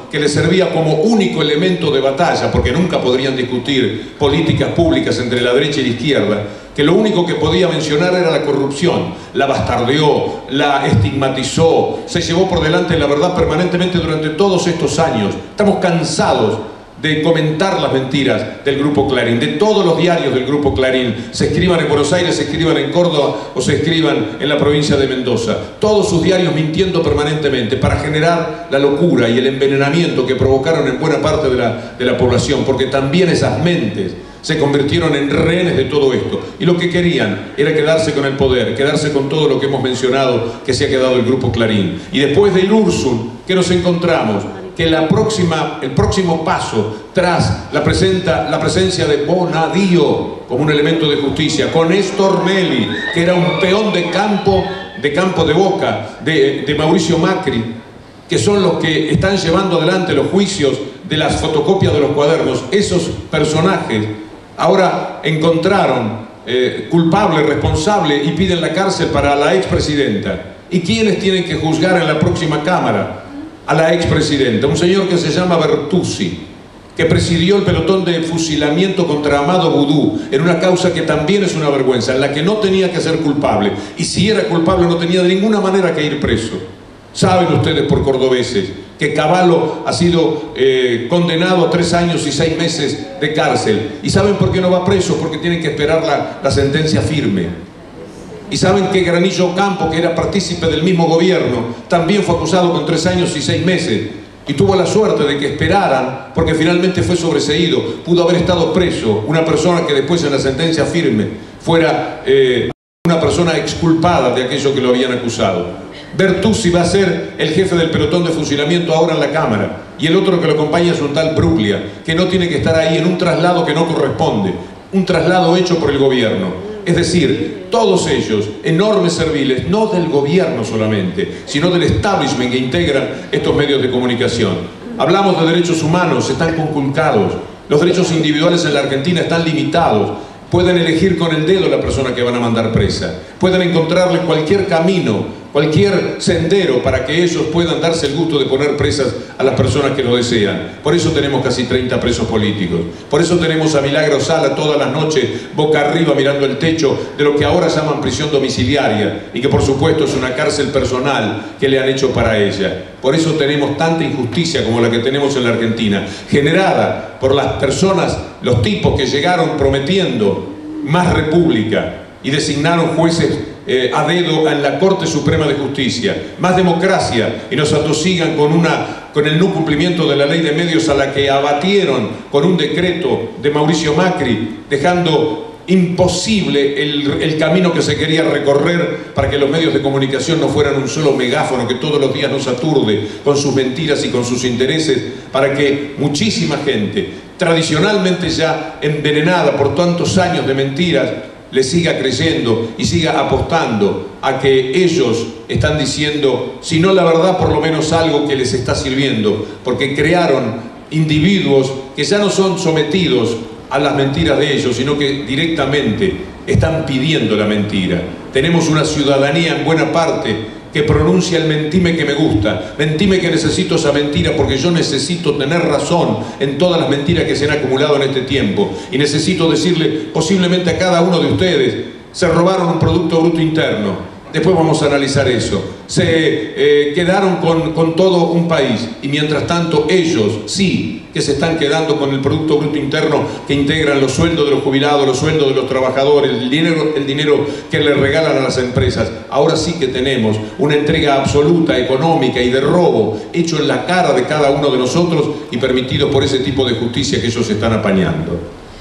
[SPEAKER 1] que les servía como único elemento de batalla, porque nunca podrían discutir políticas públicas entre la derecha y la izquierda, que lo único que podía mencionar era la corrupción, la bastardeó, la estigmatizó, se llevó por delante la verdad permanentemente durante todos estos años. Estamos cansados de comentar las mentiras del Grupo Clarín, de todos los diarios del Grupo Clarín, se escriban en Buenos Aires, se escriban en Córdoba o se escriban en la provincia de Mendoza. Todos sus diarios mintiendo permanentemente para generar la locura y el envenenamiento que provocaron en buena parte de la, de la población, porque también esas mentes se convirtieron en rehenes de todo esto. Y lo que querían era quedarse con el poder, quedarse con todo lo que hemos mencionado que se ha quedado el Grupo Clarín. Y después de Irurzun, ¿qué nos encontramos? Que la próxima, el próximo paso tras la, presenta, la presencia de Bonadío como un elemento de justicia, con Stornelli, que era un peón de campo de, campo de Boca, de, de Mauricio Macri, que son los que están llevando adelante los juicios de las fotocopias de los cuadernos. Esos personajes ahora encontraron eh, culpable, responsable y piden la cárcel para la expresidenta. ¿Y quiénes tienen que juzgar en la próxima Cámara a la expresidenta? Un señor que se llama Bertuzzi, que presidió el pelotón de fusilamiento contra Amado Vudú en una causa que también es una vergüenza, en la que no tenía que ser culpable, y si era culpable no tenía de ninguna manera que ir preso. Saben ustedes, por cordobeses, que Cavallo ha sido eh, condenado a tres años y seis meses de cárcel. ¿Y saben por qué no va preso? Porque tienen que esperar la, la sentencia firme. Y saben que Granillo Campo, que era partícipe del mismo gobierno, también fue acusado con tres años y seis meses. Y tuvo la suerte de que esperaran, porque finalmente fue sobreseído. Pudo haber estado preso una persona que después en la sentencia firme fuera eh, una persona exculpada de aquello que lo habían acusado. Bertuzzi va a ser el jefe del pelotón de fusilamiento ahora en la Cámara. Y el otro que lo acompaña es un tal Bruglia, que no tiene que estar ahí en un traslado que no corresponde. Un traslado hecho por el gobierno. Es decir, todos ellos, enormes serviles, no del gobierno solamente, sino del establishment que integran estos medios de comunicación. Hablamos de derechos humanos, están conculcados. Los derechos individuales en la Argentina están limitados. Pueden elegir con el dedo la persona que van a mandar presa. Pueden encontrarle cualquier camino, cualquier sendero para que ellos puedan darse el gusto de poner presas a las personas que lo desean. Por eso tenemos casi treinta presos políticos. Por eso tenemos a Milagro Sala todas las noches boca arriba mirando el techo de lo que ahora llaman prisión domiciliaria y que por supuesto es una cárcel personal que le han hecho para ella. Por eso tenemos tanta injusticia como la que tenemos en la Argentina, generada por las personas, los tipos que llegaron prometiendo más república y designaron jueces eh, a dedo en la Corte Suprema de Justicia, más democracia, y nos atosigan con, una, con el no cumplimiento de la ley de medios a la que abatieron con un decreto de Mauricio Macri, dejando imposible el, el camino que se quería recorrer para que los medios de comunicación no fueran un solo megáfono que todos los días nos aturde con sus mentiras y con sus intereses, para que muchísima gente, tradicionalmente ya envenenada por tantos años de mentiras, le siga creyendo y siga apostando a que ellos están diciendo, si no la verdad, por lo menos algo que les está sirviendo, porque crearon individuos que ya no son sometidos a las mentiras de ellos, sino que directamente están pidiendo la mentira. Tenemos una ciudadanía en buena parte que pronuncia el mentime que me gusta, mentime que necesito esa mentira porque yo necesito tener razón en todas las mentiras que se han acumulado en este tiempo, y necesito decirle posiblemente a cada uno de ustedes, se robaron un Producto Bruto Interno, después vamos a analizar eso, se eh, quedaron con, con todo un país, y mientras tanto ellos sí que se están quedando con el Producto Bruto Interno que integran los sueldos de los jubilados, los sueldos de los trabajadores, el dinero, el dinero que le regalan a las empresas. Ahora sí que tenemos una entrega absoluta, económica y de robo, hecho en la cara de cada uno de nosotros y permitido por ese tipo de justicia que ellos están apañando.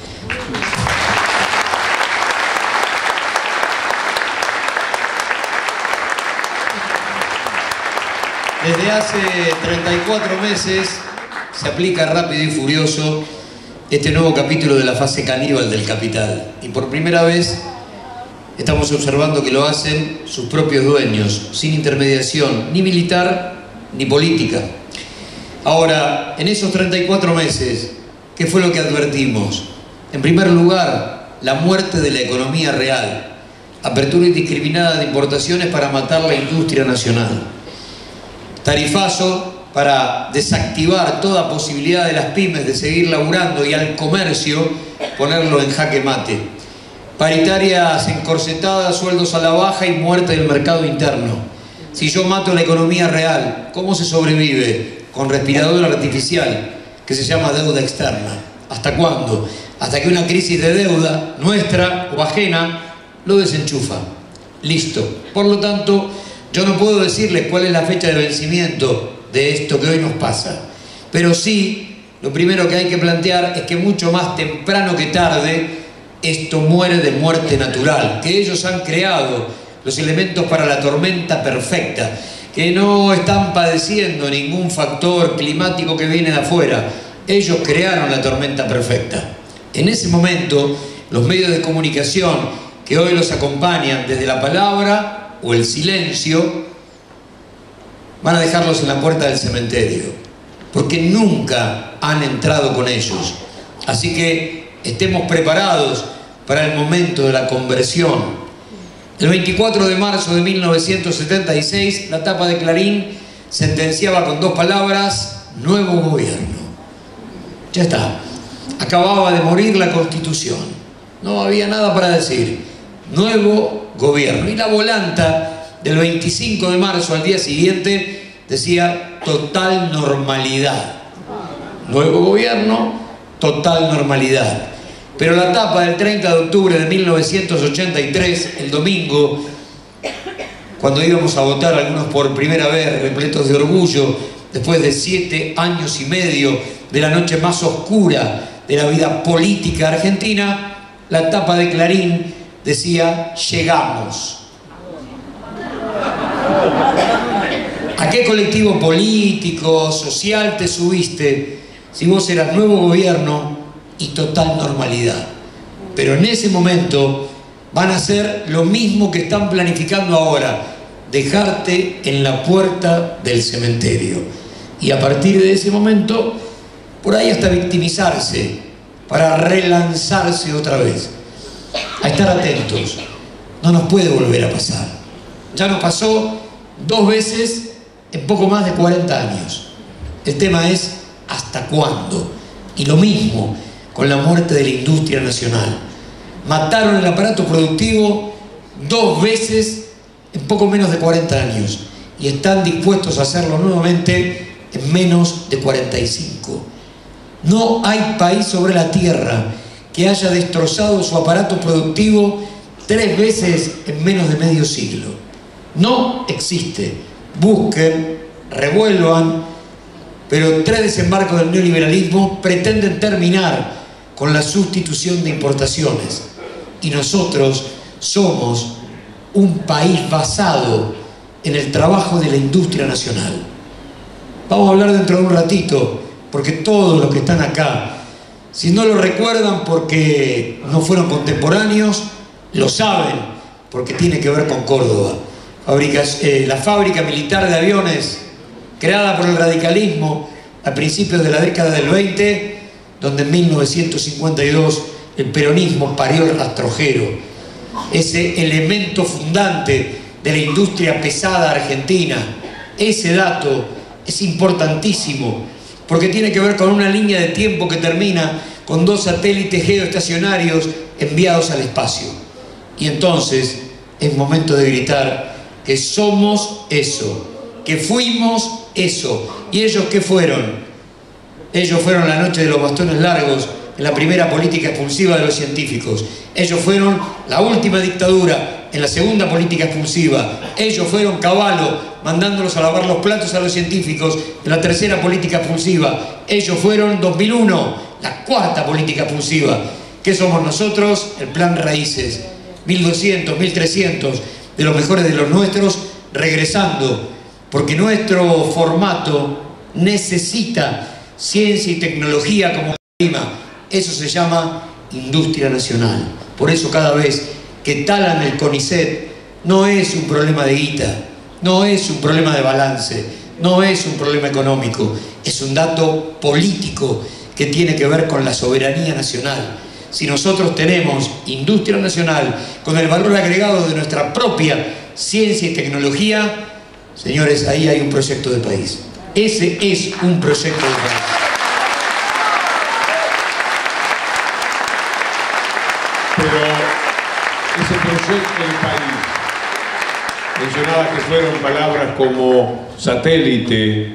[SPEAKER 2] Desde hace treinta y cuatro meses se aplica rápido y furioso este nuevo capítulo de la fase caníbal del capital. Y por primera vez estamos observando que lo hacen sus propios dueños, sin intermediación ni militar ni política. Ahora, en esos treinta y cuatro meses, ¿qué fue lo que advertimos? En primer lugar, la muerte de la economía real, apertura indiscriminada de importaciones para matar la industria nacional, tarifazo para desactivar toda posibilidad de las pymes de seguir laburando y al comercio ponerlo en jaque mate. Paritarias encorsetadas, sueldos a la baja y muerte del mercado interno. Si yo mato la economía real, ¿cómo se sobrevive? Con respirador artificial que se llama deuda externa. ¿Hasta cuándo? Hasta que una crisis de deuda, nuestra o ajena, lo desenchufa. Listo. Por lo tanto, yo no puedo decirles cuál es la fecha de vencimiento de esto que hoy nos pasa. Pero sí, lo primero que hay que plantear es que mucho más temprano que tarde, esto muere de muerte natural, que ellos han creado los elementos para la tormenta perfecta, que no están padeciendo ningún factor climático que viene de afuera. Ellos crearon la tormenta perfecta. En ese momento, los medios de comunicación que hoy los acompañan desde la palabra o el silencio, van a dejarlos en la puerta del cementerio, porque nunca han entrado con ellos. Así que estemos preparados para el momento de la conversión. El veinticuatro de marzo de mil novecientos setenta y seis, la tapa de Clarín sentenciaba con dos palabras: nuevo gobierno. Ya está. Acababa de morir la Constitución. No había nada para decir. Nuevo gobierno. Y la volanta del veinticinco de marzo al día siguiente decía total normalidad. Nuevo gobierno, total normalidad. Pero la tapa del treinta de octubre de mil novecientos ochenta y tres, el domingo, cuando íbamos a votar algunos por primera vez, repletos de orgullo, después de siete años y medio de la noche más oscura de la vida política argentina, la tapa de Clarín decía: llegamos. ¿A qué colectivo político, social te subiste si vos eras nuevo gobierno y total normalidad? Pero en ese momento van a hacer lo mismo que están planificando ahora: dejarte en la puerta del cementerio. Y a partir de ese momento, por ahí hasta victimizarse, para relanzarse otra vez. A estar atentos. No nos puede volver a pasar. Ya nos pasó dos veces en poco más de cuarenta años. El tema es ¿hasta cuándo? Y lo mismo con la muerte de la industria nacional. Mataron el aparato productivo dos veces en poco menos de cuarenta años y están dispuestos a hacerlo nuevamente en menos de cuarenta y cinco. No hay país sobre la tierra que haya destrozado su aparato productivo tres veces en menos de medio siglo. No existe. Busquen, revuelvan, pero tres desembarcos del neoliberalismo pretenden terminar con la sustitución de importaciones. Y nosotros somos un país basado en el trabajo de la industria nacional. Vamos a hablar dentro de un ratito, porque todos los que están acá, si no lo recuerdan porque no fueron contemporáneos, lo saben, porque tiene que ver con Córdoba. Fábricas, eh, la fábrica militar de aviones, creada por el radicalismo a principios de la década del veinte, donde en mil novecientos cincuenta y dos el peronismo parió el rastrojero, ese elemento fundante de la industria pesada argentina. Ese dato es importantísimo, porque tiene que ver con una línea de tiempo que termina con dos satélites geoestacionarios enviados al espacio. Y entonces es momento de gritar que somos eso, que fuimos eso. ¿Y ellos qué fueron? Ellos fueron la noche de los bastones largos en la primera política expulsiva de los científicos. Ellos fueron la última dictadura en la segunda política expulsiva. Ellos fueron Cavallo mandándolos a lavar los platos a los científicos en la tercera política expulsiva. Ellos fueron dos mil uno, la cuarta política expulsiva. ¿Qué somos nosotros? El plan Raíces. mil doscientos, mil trescientos de los mejores de los nuestros regresando, porque nuestro formato necesita ciencia y tecnología como prima. Eso se llama industria nacional. Por eso cada vez que talan el CONICET no es un problema de guita, no es un problema de balance, no es un problema económico, es un dato político que tiene que ver con la soberanía nacional. Si nosotros tenemos industria nacional con el valor agregado de nuestra propia ciencia y tecnología, señores, ahí hay un proyecto de país. Ese es un proyecto de país.
[SPEAKER 1] Pero ese proyecto de país, mencionaba que fueron palabras como satélite,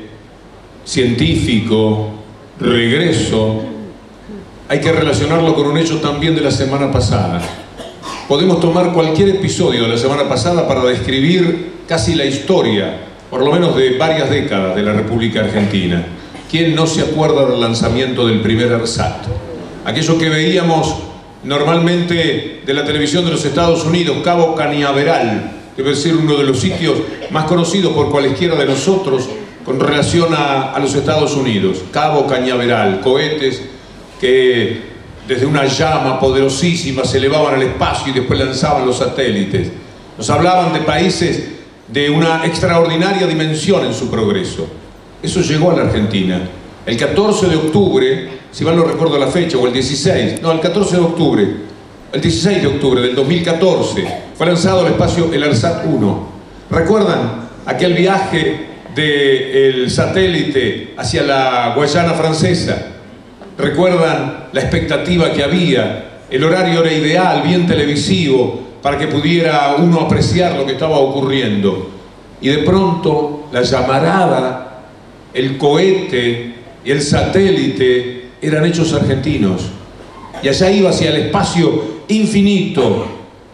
[SPEAKER 1] científico, regreso, hay que relacionarlo con un hecho también de la semana pasada. Podemos tomar cualquier episodio de la semana pasada para describir casi la historia, por lo menos de varias décadas, de la República Argentina. ¿Quién no se acuerda del lanzamiento del primer ARSAT? Aquello que veíamos normalmente de la televisión de los Estados Unidos, Cabo Cañaveral, debe ser uno de los sitios más conocidos por cualesquiera de nosotros con relación a, a los Estados Unidos. Cabo Cañaveral, cohetes que desde una llama poderosísima se elevaban al espacio y después lanzaban los satélites. Nos hablaban de países de una extraordinaria dimensión en su progreso. Eso llegó a la Argentina. El catorce de octubre, si mal no recuerdo la fecha, o el dieciséis, no, el catorce de octubre, el dieciséis de octubre del dos mil catorce, fue lanzado al espacio el ARSAT uno. ¿Recuerdan aquel viaje del satélite hacia la Guayana Francesa? ¿Recuerdan la expectativa que había? El horario era ideal, bien televisivo, para que pudiera uno apreciar lo que estaba ocurriendo. Y de pronto la llamarada, el cohete y el satélite eran hechos argentinos. Y allá iba hacia el espacio infinito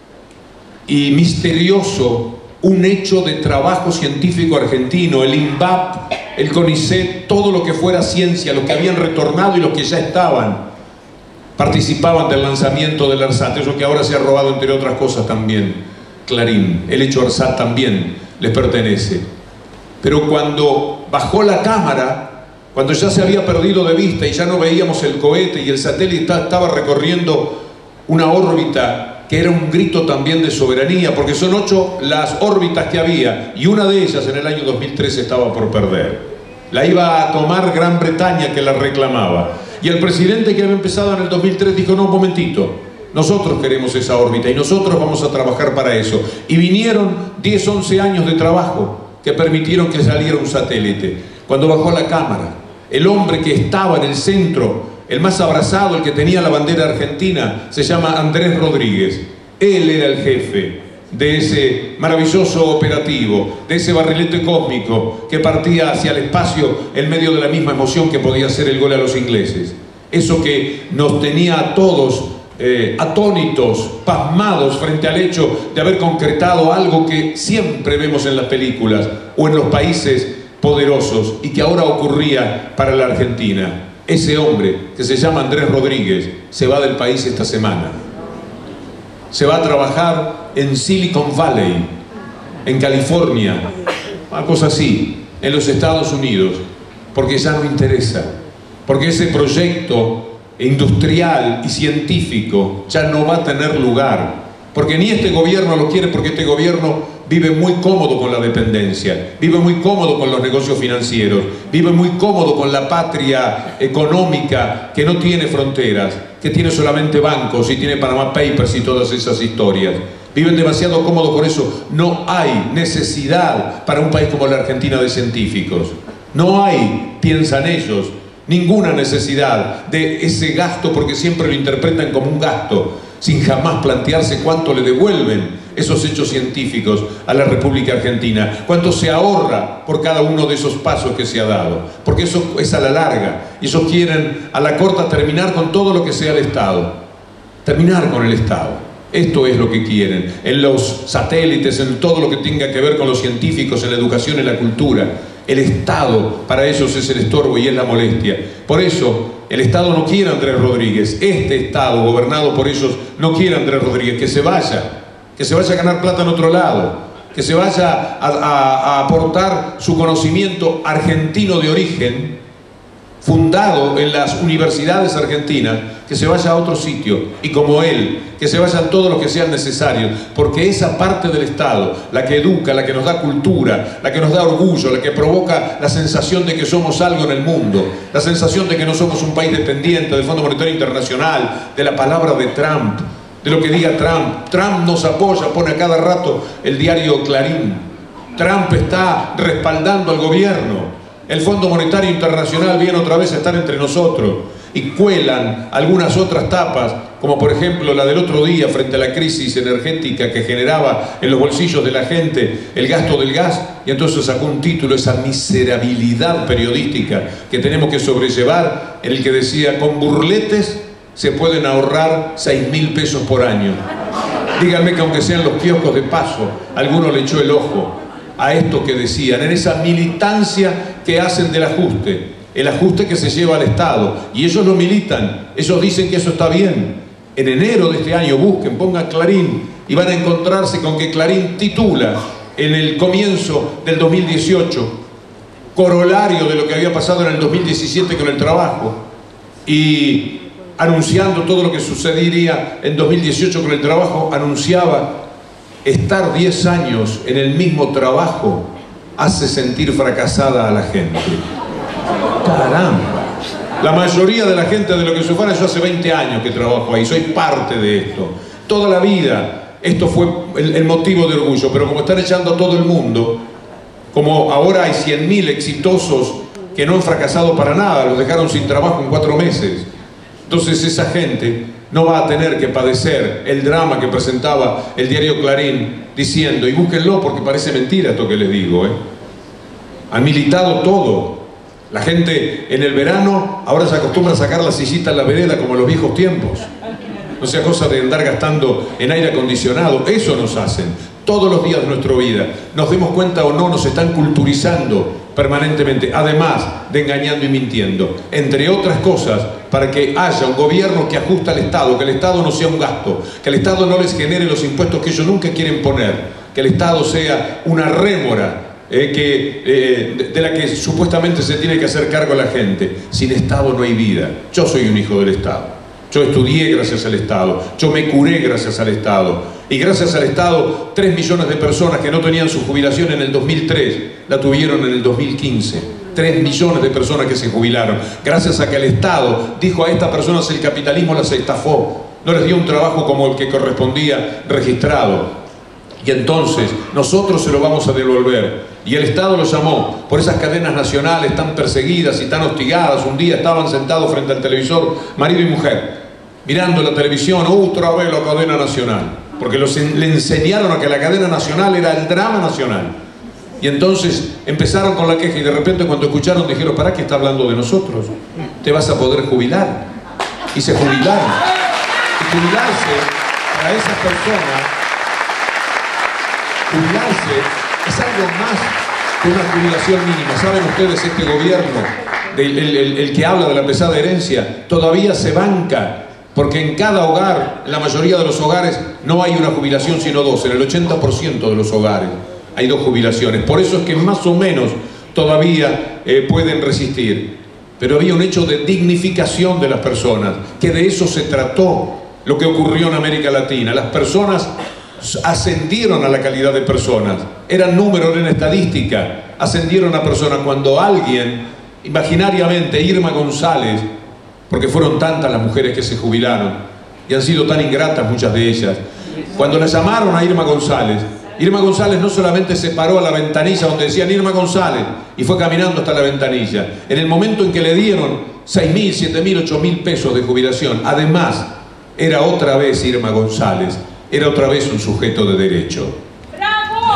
[SPEAKER 1] y misterioso un hecho de trabajo científico argentino, el INVAP, el CONICET, todo lo que fuera ciencia, los que habían retornado y los que ya estaban, participaban del lanzamiento del ARSAT, eso que ahora se ha robado entre otras cosas también Clarín, el hecho ARSAT también les pertenece. Pero cuando bajó la cámara, cuando ya se había perdido de vista y ya no veíamos el cohete y el satélite estaba recorriendo una órbita que era un grito también de soberanía, porque son ocho las órbitas que había y una de ellas en el año dos mil trece estaba por perder. La iba a tomar Gran Bretaña, que la reclamaba. Y el presidente, que había empezado en el dos mil tres, dijo: no, un momentito, nosotros queremos esa órbita y nosotros vamos a trabajar para eso. Y vinieron diez, once años de trabajo que permitieron que saliera un satélite. Cuando bajó la cámara, el hombre que estaba en el centro, el más abrazado, el que tenía la bandera argentina, se llama Andrés Rodríguez. Él era el jefe de ese maravilloso operativo, de ese barrilete cósmico que partía hacia el espacio en medio de la misma emoción que podía ser el gol a los ingleses. Eso que nos tenía a todos eh, atónitos, pasmados frente al hecho de haber concretado algo que siempre vemos en las películas o en los países poderosos y que ahora ocurría para la Argentina. Ese hombre, que se llama Andrés Rodríguez, se va del país esta semana. Se va a trabajar en Silicon Valley, en California, una cosa así, en los Estados Unidos, porque ya no interesa, porque ese proyecto industrial y científico ya no va a tener lugar, porque ni este gobierno lo quiere, porque este gobierno vive muy cómodo con la dependencia, vive muy cómodo con los negocios financieros, vive muy cómodo con la patria económica que no tiene fronteras, que tiene solamente bancos y tiene Panama Papers y todas esas historias. Viven demasiado cómodos con eso. No hay necesidad para un país como la Argentina de científicos. No hay, piensan ellos, ninguna necesidad de ese gasto, porque siempre lo interpretan como un gasto, sin jamás plantearse cuánto le devuelven esos hechos científicos a la República Argentina, cuánto se ahorra por cada uno de esos pasos que se ha dado, porque eso es a la larga, y ellos quieren a la corta terminar con todo lo que sea el Estado, terminar con el Estado. Esto es lo que quieren, en los satélites, en todo lo que tenga que ver con los científicos, en la educación, en la cultura. El Estado para ellos es el estorbo y es la molestia. Por eso el Estado no quiere a Andrés Rodríguez. Este Estado gobernado por ellos no quiere a Andrés Rodríguez. Que se vaya, que se vaya a ganar plata en otro lado, que se vaya a, a, a aportar su conocimiento argentino de origen, fundado en las universidades argentinas, que se vaya a otro sitio, y como él, que se vayan todos los que sean necesarios, porque esa parte del Estado, la que educa, la que nos da cultura, la que nos da orgullo, la que provoca la sensación de que somos algo en el mundo, la sensación de que no somos un país dependiente del Fondo Monetario Internacional, de la palabra de Trump, de lo que diga Trump. Trump nos apoya, pone a cada rato el diario Clarín. Trump está respaldando al gobierno. El Fondo Monetario Internacional viene otra vez a estar entre nosotros y cuelan algunas otras tapas, como por ejemplo la del otro día frente a la crisis energética que generaba en los bolsillos de la gente el gasto del gas, y entonces sacó un título, esa miserabilidad periodística que tenemos que sobrellevar, en el que decía: con burletes se pueden ahorrar seis mil pesos por año. Díganme que aunque sean los kioscos de paso, alguno le echó el ojo a esto que decían, en esa militancia que hacen del ajuste, el ajuste que se lleva al Estado, y ellos lo militan, ellos dicen que eso está bien. En enero de este año busquen, pongan Clarín y van a encontrarse con que Clarín titula en el comienzo del dos mil dieciocho, corolario de lo que había pasado en el dos mil diecisiete con el trabajo, y anunciando todo lo que sucedería en dos mil dieciocho con el trabajo, anunciaba: estar diez años en el mismo trabajo hace sentir fracasada a la gente. ¡Caramba! La mayoría de la gente de lo que sufra, yo hace veinte años que trabajo ahí, soy parte de esto. Toda la vida esto fue el, el motivo de orgullo, pero como están echando a todo el mundo, como ahora hay cien mil exitosos que no han fracasado para nada, los dejaron sin trabajo en cuatro meses. Entonces esa gente no va a tener que padecer el drama que presentaba el diario Clarín diciendo, y búsquenlo porque parece mentira esto que les digo, ¿eh? Han militado todo. La gente en el verano ahora se acostumbra a sacar la sillita en la vereda como en los viejos tiempos. No sea cosa de andar gastando en aire acondicionado. Eso nos hacen todos los días de nuestra vida. Nos demos cuenta o no, nos están culturizando permanentemente, además de engañando y mintiendo, entre otras cosas, para que haya un gobierno que ajuste al Estado, que el Estado no sea un gasto, que el Estado no les genere los impuestos que ellos nunca quieren poner, que el Estado sea una rémora eh, que, eh, de, de la que supuestamente se tiene que hacer cargo la gente. Sin Estado no hay vida. Yo soy un hijo del Estado. Yo estudié gracias al Estado, yo me curé gracias al Estado, y gracias al Estado tres millones de personas que no tenían su jubilación en el dos mil tres, la tuvieron en el dos mil quince. tres millones de personas que se jubilaron, gracias a que el Estado dijo: a estas personas el capitalismo las estafó, no les dio un trabajo como el que correspondía registrado, y entonces nosotros se lo vamos a devolver. Y el Estado lo llamó por esas cadenas nacionales tan perseguidas y tan hostigadas. Un día estaban sentados frente al televisor, marido y mujer, mirando la televisión, otra vez la cadena nacional, porque los, le enseñaron a que la cadena nacional era el drama nacional. Y entonces empezaron con la queja, y de repente cuando escucharon dijeron: ¿para qué está hablando de nosotros? Te vas a poder jubilar. Y se jubilaron. Y jubilarse para esas personas, jubilarse es algo más que una jubilación mínima. ¿Saben ustedes? Este gobierno, el, el, el, el que habla de la pesada herencia, todavía se banca, porque en cada hogar, en la mayoría de los hogares, no hay una jubilación sino dos. En el ochenta por ciento de los hogares hay dos jubilaciones. Por eso es que más o menos todavía eh, pueden resistir. Pero había un hecho de dignificación de las personas, que de eso se trató lo que ocurrió en América Latina. Las personas ascendieron a la calidad de personas, eran números en estadística, ascendieron a personas. Cuando alguien, imaginariamente Irma González, porque fueron tantas las mujeres que se jubilaron y han sido tan ingratas muchas de ellas, cuando la llamaron a Irma González, Irma González no solamente se paró a la ventanilla donde decían Irma González y fue caminando hasta la ventanilla. En el momento en que le dieron seis mil, siete mil, ocho mil pesos de jubilación, además era otra vez Irma González, era otra vez un sujeto de derecho.
[SPEAKER 3] ¡Bravo!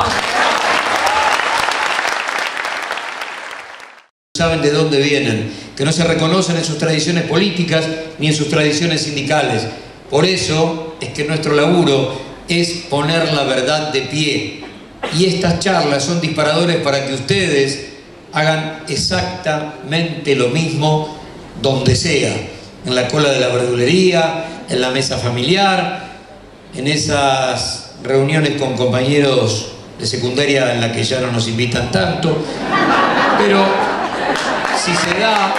[SPEAKER 2] Saben de dónde vienen, que no se reconocen en sus tradiciones políticas ni en sus tradiciones sindicales. Por eso es que nuestro laburo es poner la verdad de pie. Y estas charlas son disparadores para que ustedes hagan exactamente lo mismo donde sea, en la cola de la verdulería, en la mesa familiar, en esas reuniones con compañeros de secundaria en la que ya no nos invitan tanto, pero si se da,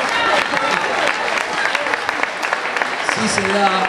[SPEAKER 2] si se da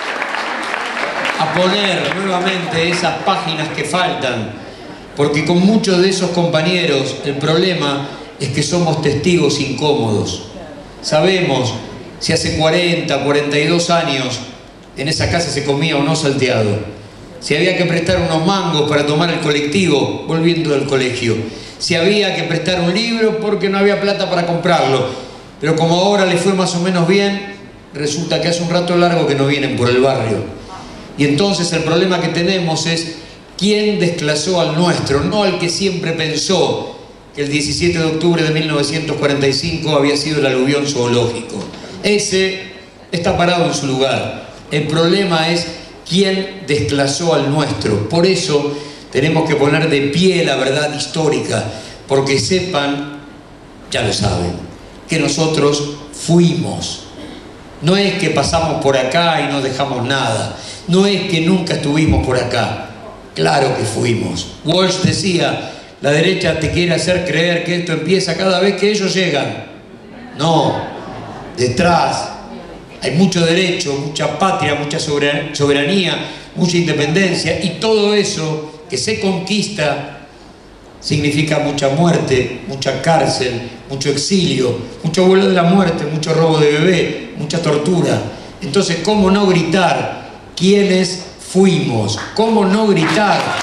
[SPEAKER 2] a poner nuevamente esas páginas que faltan, porque con muchos de esos compañeros el problema es que somos testigos incómodos. Sabemos si hace cuarenta, cuarenta y dos años en esa casa se comía o no salteado, si había que prestar unos mangos para tomar el colectivo volviendo del colegio, si había que prestar un libro porque no había plata para comprarlo. Pero como ahora le fue más o menos bien, resulta que hace un rato largo que no vienen por el barrio. Y entonces el problema que tenemos es quién desclasó al nuestro, no al que siempre pensó que el diecisiete de octubre de mil novecientos cuarenta y cinco había sido el aluvión zoológico. Ese está parado en su lugar. El problema es quién desclasó al nuestro. Por eso tenemos que poner de pie la verdad histórica, porque sepan, ya lo saben, que nosotros fuimos. No es que pasamos por acá y no dejamos nada. No es que nunca estuvimos por acá. Claro que fuimos. Walsh decía, la derecha te quiere hacer creer que esto empieza cada vez que ellos llegan. No, detrás hay mucho derecho, mucha patria, mucha soberanía, mucha independencia, y todo eso que se conquista significa mucha muerte, mucha cárcel, mucho exilio, mucho vuelo de la muerte, mucho robo de bebé, mucha tortura. Entonces, ¿cómo no gritar quiénes fuimos? ¿Cómo no gritar?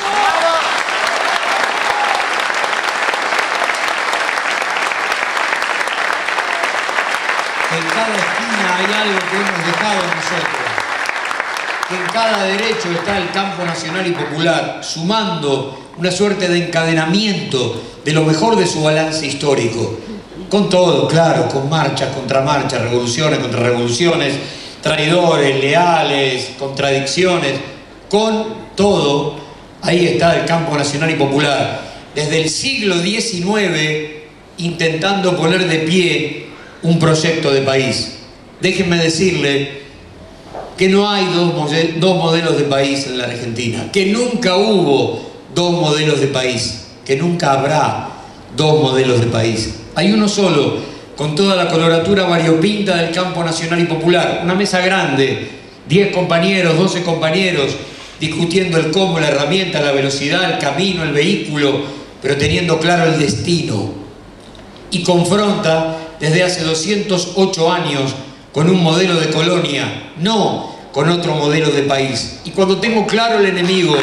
[SPEAKER 2] En cada esquina hay algo que hemos dejado nosotros. Que en cada derecho está el campo nacional y popular, sumando una suerte de encadenamiento de lo mejor de su balance histórico. Con todo, claro, con marchas, contramarchas, revoluciones, contrarrevoluciones, traidores, leales, contradicciones. Con todo, ahí está el campo nacional y popular. Desde el siglo diecinueve, intentando poner de pie un proyecto de país. Déjenme decirle que no hay dos, dos modelos de país en la Argentina, que nunca hubo dos modelos de país, que nunca habrá dos modelos de país. Hay uno solo, con toda la coloratura variopinta del campo nacional y popular. Una mesa grande, diez compañeros, doce compañeros, discutiendo el cómo, la herramienta, la velocidad, el camino, el vehículo, pero teniendo claro el destino. Y confronta desde hace doscientos ocho años con un modelo de colonia, no con otro modelo de país. Y cuando tengo claro el enemigo,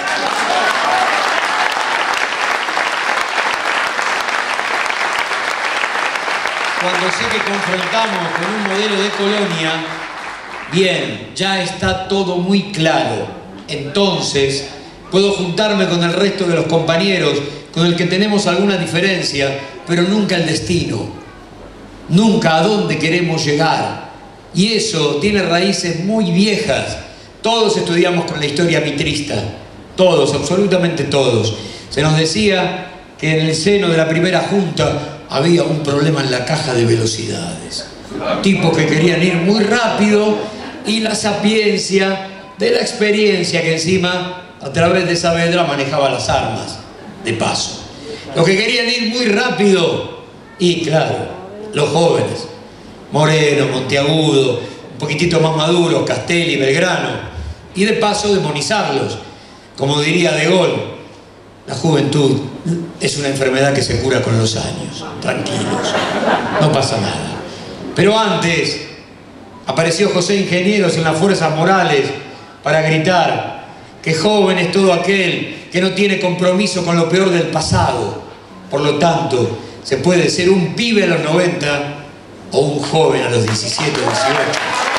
[SPEAKER 2] cuando sé que confrontamos con un modelo de colonia, bien, ya está todo muy claro. Entonces puedo juntarme con el resto de los compañeros con el que tenemos alguna diferencia, pero nunca el destino. Nunca a dónde queremos llegar. Y eso tiene raíces muy viejas. Todos estudiamos con la historia mitrista. Todos, absolutamente todos. Se nos decía que en el seno de la primera junta había un problema en la caja de velocidades. Tipos que querían ir muy rápido y la sapiencia de la experiencia que encima a través de Saavedra manejaba las armas, de paso. Los que querían ir muy rápido y claro, los jóvenes, Moreno, Monteagudo, un poquitito más maduros, Castelli, Belgrano, y de paso demonizarlos. Como diría De Gaulle, la juventud es una enfermedad que se cura con los años. Tranquilos, no pasa nada. Pero antes apareció José Ingenieros en las fuerzas morales para gritar que joven es todo aquel que no tiene compromiso con lo peor del pasado. Por lo tanto, se puede ser un pibe a los noventa o un joven a los diecisiete o dieciocho.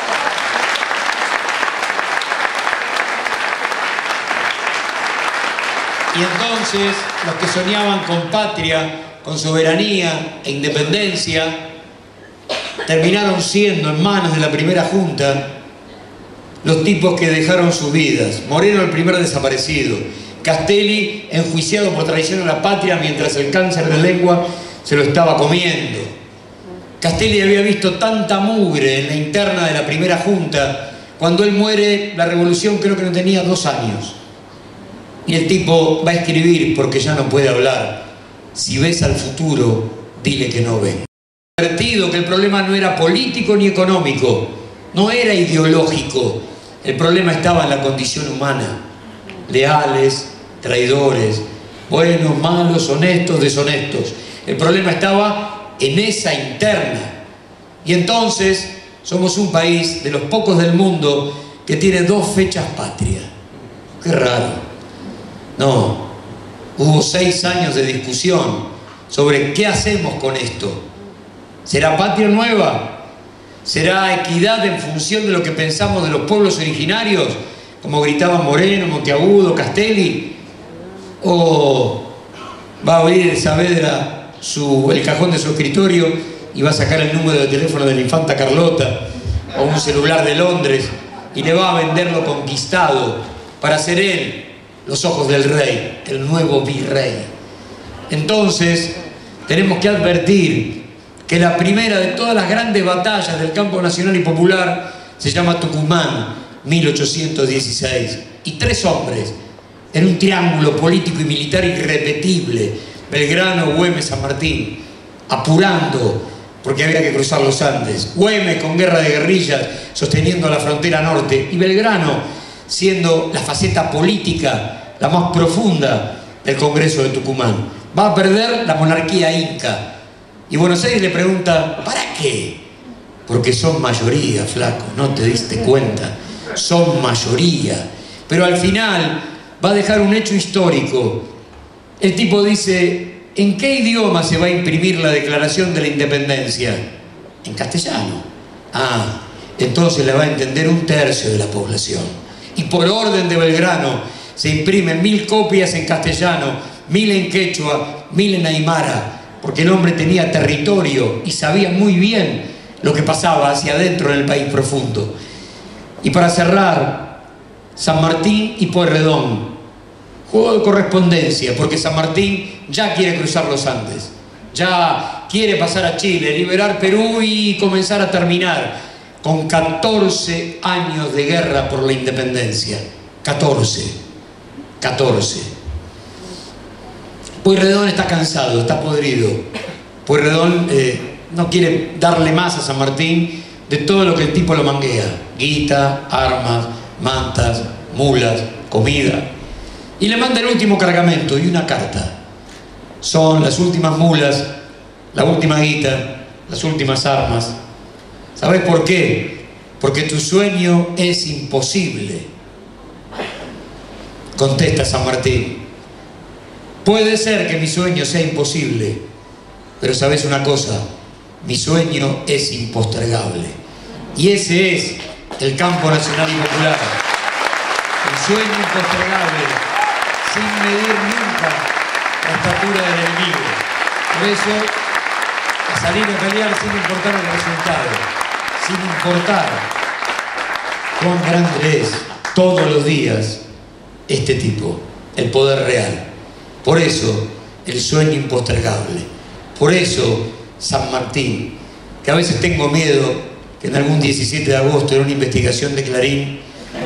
[SPEAKER 2] Y entonces, los que soñaban con patria, con soberanía e independencia, terminaron siendo en manos de la primera junta los tipos que dejaron sus vidas. Moreno, el primer desaparecido. Castelli, enjuiciado por traición a la patria mientras el cáncer de lengua se lo estaba comiendo. Castelli había visto tanta mugre en la interna de la primera junta. Cuando él muere, la revolución creo que no tenía dos años. Y el tipo va a escribir porque ya no puede hablar. Si ves al futuro, dile que no ve. Advertido que el problema no era político ni económico, no era ideológico. El problema estaba en la condición humana. Leales, traidores, buenos, malos, honestos, deshonestos. El problema estaba en esa interna. Y entonces somos un país de los pocos del mundo que tiene dos fechas patria. Qué raro. No, Hubo seis años de discusión sobre qué hacemos con esto. ¿Será patria nueva? ¿Será equidad en función de lo que pensamos de los pueblos originarios, como gritaban Moreno, Monteagudo, Castelli? ¿O va a abrir Saavedra su, el cajón de su escritorio y va a sacar el número de teléfono de la infanta Carlota o un celular de Londres y le va a vender lo conquistado para ser él los ojos del rey, el nuevo virrey? Entonces tenemos que advertir que la primera de todas las grandes batallas del campo nacional y popular se llama Tucumán, mil ochocientos dieciséis, y tres hombres en un triángulo político y militar irrepetible, Belgrano, Güemes, San Martín, apurando porque había que cruzar los Andes, Güemes con guerra de guerrillas sosteniendo la frontera norte, y Belgrano siendo la faceta política la más profunda del Congreso de Tucumán. Va a perder la monarquía inca, y Buenos Aires le pregunta, ¿para qué? Porque son mayoría, flaco, no te diste cuenta, son mayoría. Pero al final va a dejar un hecho histórico. El tipo dice, ¿en qué idioma se va a imprimir la Declaración de la Independencia? En castellano. Ah, entonces la va a entender un tercio de la población. Y por orden de Belgrano se imprimen mil copias en castellano, mil en quechua, mil en aymara, porque el hombre tenía territorio y sabía muy bien lo que pasaba hacia adentro en el país profundo. Y para cerrar, San Martín y Pueyrredón. Juego de correspondencia, porque San Martín ya quiere cruzar los Andes, ya quiere pasar a Chile, liberar Perú y comenzar a terminar con catorce años de guerra por la independencia. catorce. catorce. Pueyrredón está cansado, está podrido. Pueyrredón eh, no quiere darle más a San Martín de todo lo que el tipo lo manguea. Guita, armas, mantas, mulas, comida. Y le manda el último cargamento y una carta. Son las últimas mulas, la última guita, las últimas armas. ¿Sabes por qué? Porque tu sueño es imposible. Contesta San Martín. Puede ser que mi sueño sea imposible, pero ¿sabes una cosa? Mi sueño es impostergable. Y ese es el campo nacional y popular. El sueño impostergable, sin medir nunca la estatura del enemigo. Por eso, a salir a pelear sin importar el resultado, sin importar cuán grande es todos los días este tipo, el poder real. Por eso, el sueño impostergable. Por eso, San Martín, que a veces tengo miedo que en algún diecisiete de agosto, en una investigación de Clarín,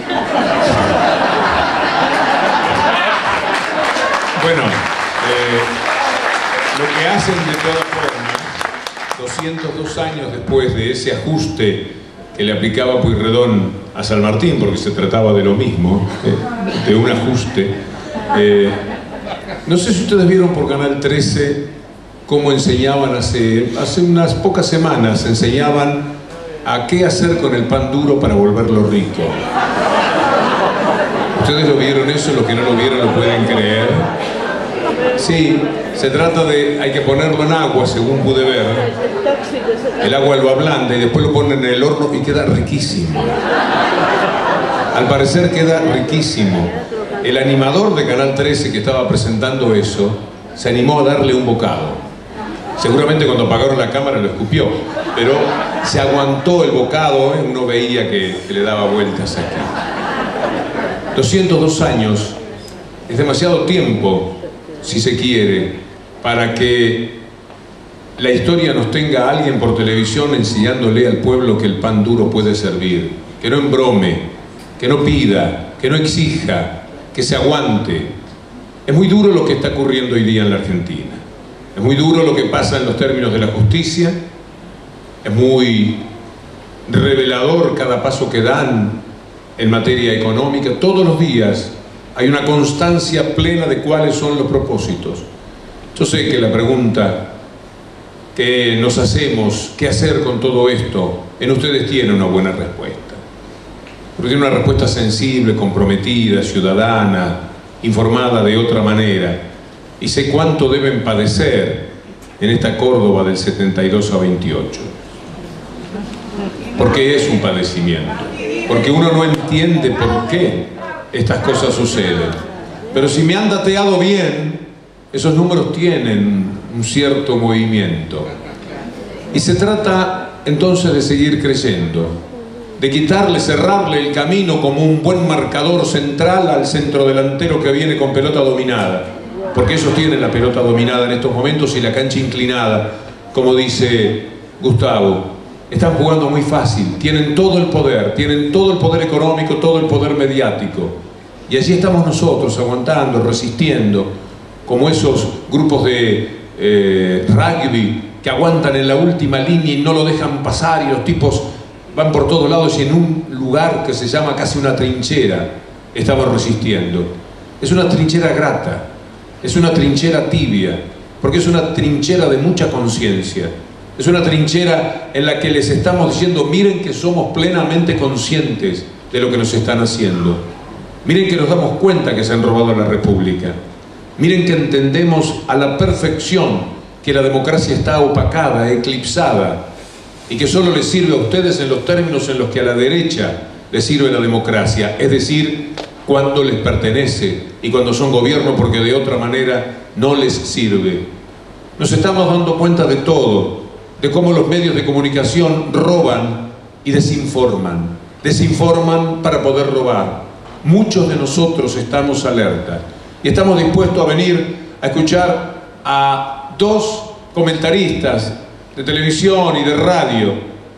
[SPEAKER 1] bueno, eh, lo que hacen de todas formas, doscientos dos años después de ese ajuste que le aplicaba Pueyrredón a San Martín, porque se trataba de lo mismo, eh, de un ajuste. Eh, no sé si ustedes vieron por Canal trece cómo enseñaban hace, hace unas pocas semanas, enseñaban a qué hacer con el pan duro para volverlo rico. ¿Ustedes lo vieron eso? Los que no lo vieron lo pueden creer. Sí, se trata de, hay que ponerlo en agua, según pude ver. El agua lo ablanda y después lo ponen en el horno y queda riquísimo. Al parecer queda riquísimo. El animador de Canal trece que estaba presentando eso, se animó a darle un bocado. Seguramente cuando apagaron la cámara lo escupió, pero se aguantó el bocado, ¿eh? Uno veía que, que le daba vueltas aquí. doscientos dos años es demasiado tiempo, si se quiere, para que la historia nos tenga a alguien por televisión enseñándole al pueblo que el pan duro puede servir, que no embrome, que no pida, que no exija, que se aguante. Es muy duro lo que está ocurriendo hoy día en la Argentina. Es muy duro lo que pasa en los términos de la justicia. Es muy revelador cada paso que dan en materia económica. Todos los días hay una constancia plena de cuáles son los propósitos. Yo sé que la pregunta que nos hacemos, ¿qué hacer con todo esto?, en ustedes tiene una buena respuesta. Pero tiene una respuesta sensible, comprometida, ciudadana, informada de otra manera. y sé cuánto deben padecer en esta Córdoba del setenta y dos a veintiocho. Porque es un padecimiento, porque uno no entiende por qué estas cosas suceden. Pero si me han dateado bien, esos números tienen un cierto movimiento. Y se trata entonces de seguir creyendo, de quitarle, cerrarle el camino como un buen marcador central al centro delantero que viene con pelota dominada, porque ellos tienen la pelota dominada en estos momentos y la cancha inclinada, como dice Gustavo. Están jugando muy fácil, tienen todo el poder, tienen todo el poder económico, todo el poder mediático. Y allí estamos nosotros aguantando, resistiendo, como esos grupos de eh, rugby que aguantan en la última línea y no lo dejan pasar, y los tipos van por todos lados, y en un lugar que se llama casi una trinchera estamos resistiendo. Es una trinchera grata, es una trinchera tibia, porque es una trinchera de mucha conciencia. Es una trinchera en la que les estamos diciendo: miren que somos plenamente conscientes de lo que nos están haciendo. Miren que nos damos cuenta que se han robado la República. Miren que entendemos a la perfección que la democracia está opacada, eclipsada, y que solo les sirve a ustedes en los términos en los que a la derecha les sirve la democracia, es decir, cuando les pertenece y cuando son gobierno, porque de otra manera no les sirve. Nos estamos dando cuenta de todo, de cómo los medios de comunicación roban y desinforman. Desinforman para poder robar. Muchos de nosotros estamos alerta y estamos dispuestos a venir a escuchar a dos comentaristas de televisión y de radio,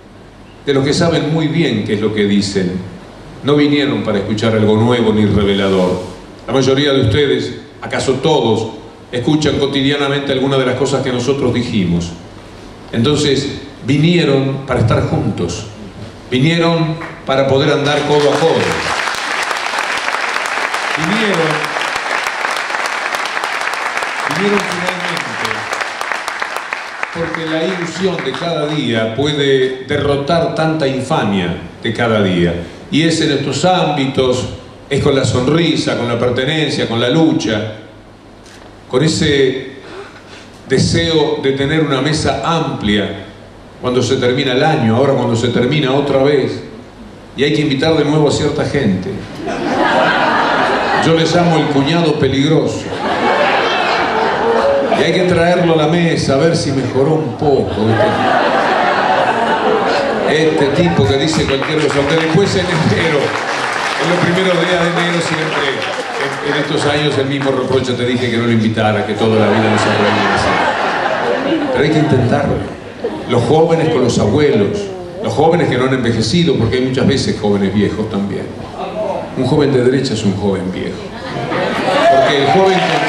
[SPEAKER 1] de los que saben muy bien qué es lo que dicen. No vinieron para escuchar algo nuevo ni revelador. La mayoría de ustedes, acaso todos, escuchan cotidianamente algunas de las cosas que nosotros dijimos. Entonces vinieron para estar juntos, vinieron para poder andar codo a codo, vinieron, vinieron finalmente porque la ilusión de cada día puede derrotar tanta infamia de cada día, y es en estos ámbitos, es con la sonrisa, con la pertenencia, con la lucha, con ese deseo de tener una mesa amplia cuando se termina el año, ahora cuando se termina otra vez, y hay que invitar de nuevo a cierta gente. Yo les llamo el cuñado peligroso. Y hay que traerlo a la mesa a ver si mejoró un poco. Este, este tipo que dice cualquier cosa, aunque después en enero, en los primeros días de enero siempre, en, en estos años el mismo reproche te dije que no lo invitara, que toda la vida no se reía así. Pero hay que intentarlo. Los jóvenes con los abuelos, los jóvenes que no han envejecido, porque hay muchas veces jóvenes viejos también. Un joven de derecha es un joven viejo. Porque el joven con,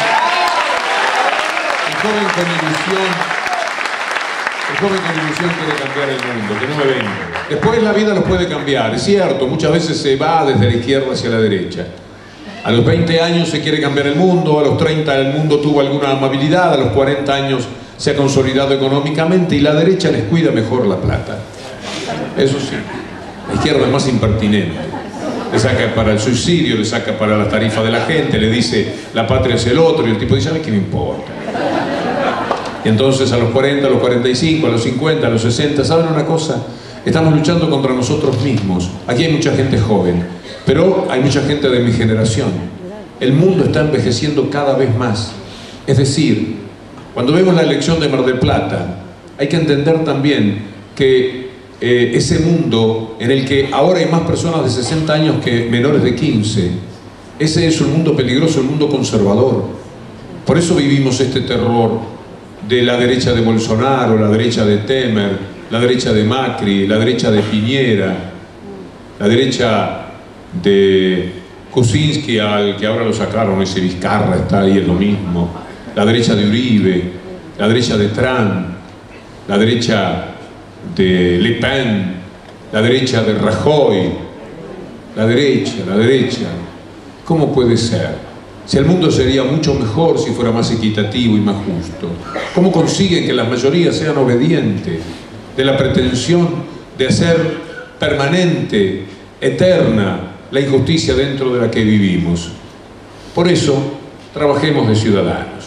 [SPEAKER 1] el joven con ilusión, el joven con ilusión quiere cambiar el mundo, que no me venga. Después la vida los puede cambiar, es cierto, muchas veces se va desde la izquierda hacia la derecha. A los veinte años se quiere cambiar el mundo, a los treinta el mundo tuvo alguna amabilidad, a los cuarenta años se ha consolidado económicamente y la derecha les cuida mejor la plata. Eso sí, la izquierda es más impertinente. Le saca para el suicidio, le saca para las tarifas de la gente, le dice la patria es el otro, y el tipo dice, a mí qué me importa. Y entonces a los cuarenta, a los cuarenta y cinco, a los cincuenta, a los sesenta, ¿saben una cosa? Estamos luchando contra nosotros mismos. Aquí hay mucha gente joven, pero hay mucha gente de mi generación. El mundo está envejeciendo cada vez más. Es decir, cuando vemos la elección de Mar del Plata, hay que entender también que eh, ese mundo en el que ahora hay más personas de sesenta años que menores de quince, ese es un mundo peligroso, un mundo conservador. Por eso vivimos este terror de la derecha de Bolsonaro, la derecha de Temer, la derecha de Macri, la derecha de Piñera, la derecha de Kuczynski, al que ahora lo sacaron, ese Vizcarra está ahí, es lo mismo, la derecha de Uribe, la derecha de Trump, la derecha de Le Pen, la derecha de Rajoy, la derecha, la derecha. ¿Cómo puede ser? Si el mundo sería mucho mejor si fuera más equitativo y más justo. ¿Cómo consiguen que las mayorías sean obedientes de la pretensión de hacer permanente, eterna, la injusticia dentro de la que vivimos? Por eso, trabajemos de ciudadanos.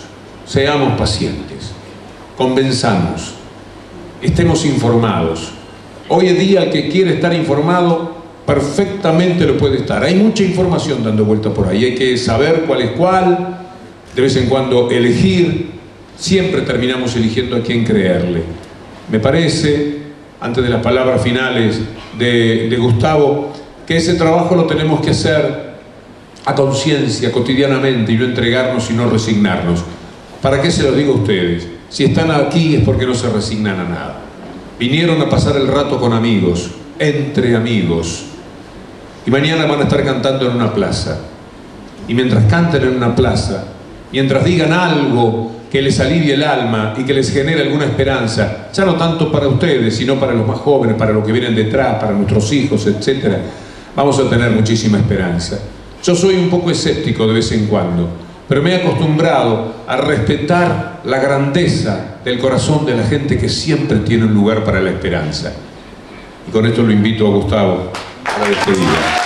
[SPEAKER 1] seamos pacientes, convenzamos, estemos informados. Hoy en día el que quiere estar informado perfectamente lo puede estar. Hay mucha información dando vuelta por ahí, hay que saber cuál es cuál, de vez en cuando elegir, siempre terminamos eligiendo a quién creerle. Me parece, antes de las palabras finales de, de Gustavo, que ese trabajo lo tenemos que hacer a conciencia, cotidianamente, y no entregarnos y no resignarnos. ¿Para qué se lo digo a ustedes? Si están aquí es porque no se resignan a nada. Vinieron a pasar el rato con amigos, entre amigos, y mañana van a estar cantando en una plaza. Y mientras canten en una plaza, mientras digan algo que les alivie el alma y que les genere alguna esperanza, ya no tanto para ustedes, sino para los más jóvenes, para los que vienen detrás, para nuestros hijos, etcétera, vamos a tener muchísima esperanza. Yo soy un poco escéptico de vez en cuando, pero me he acostumbrado a respetar la grandeza del corazón de la gente que siempre tiene un lugar para la esperanza. Y con esto lo invito a Gustavo a la despedida.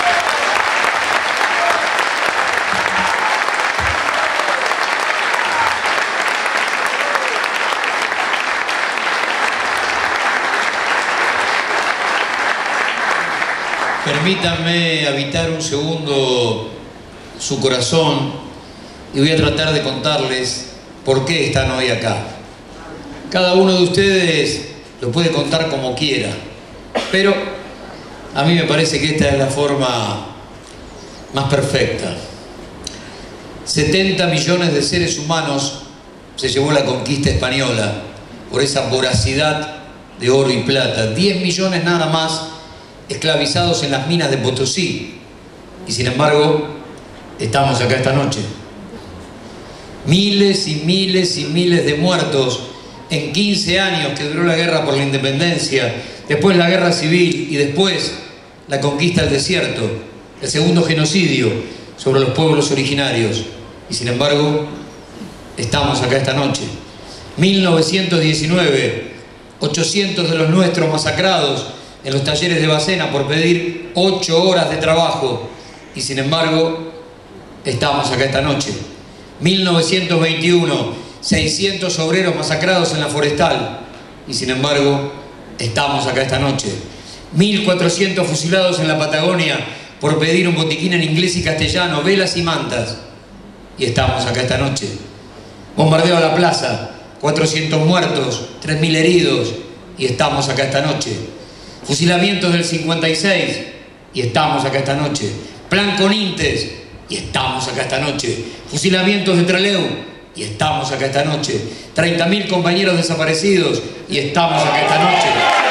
[SPEAKER 2] Permítanme habitar un segundo su corazón y voy a tratar de contarles por qué están hoy acá. Cada uno de ustedes lo puede contar como quiera, pero a mí me parece que esta es la forma más perfecta. setenta millones de seres humanos se llevó la conquista española por esa voracidad de oro y plata. diez millones nada más esclavizados en las minas de Potosí, y sin embargo estamos acá esta noche. Miles y miles y miles de muertos en quince años que duró la guerra por la independencia, después la guerra civil y después la conquista del desierto, el segundo genocidio sobre los pueblos originarios, y sin embargo estamos acá esta noche. mil novecientos diecinueve, ochocientos de los nuestros masacrados en los talleres de Bacena por pedir ocho horas de trabajo, y sin embargo estamos acá esta noche. mil novecientos veintiuno, seiscientos obreros masacrados en la forestal, y sin embargo estamos acá esta noche. mil cuatrocientos fusilados en la Patagonia por pedir un botiquín en inglés y castellano, velas y mantas, y estamos acá esta noche. Bombardeo a la plaza, cuatrocientos muertos, tres mil heridos, y estamos acá esta noche. Fusilamientos del cincuenta y seis, y estamos acá esta noche. Plan Conintes, y estamos acá esta noche. Fusilamientos de Trelew, y estamos acá esta noche. treinta mil compañeros desaparecidos, y estamos acá esta noche.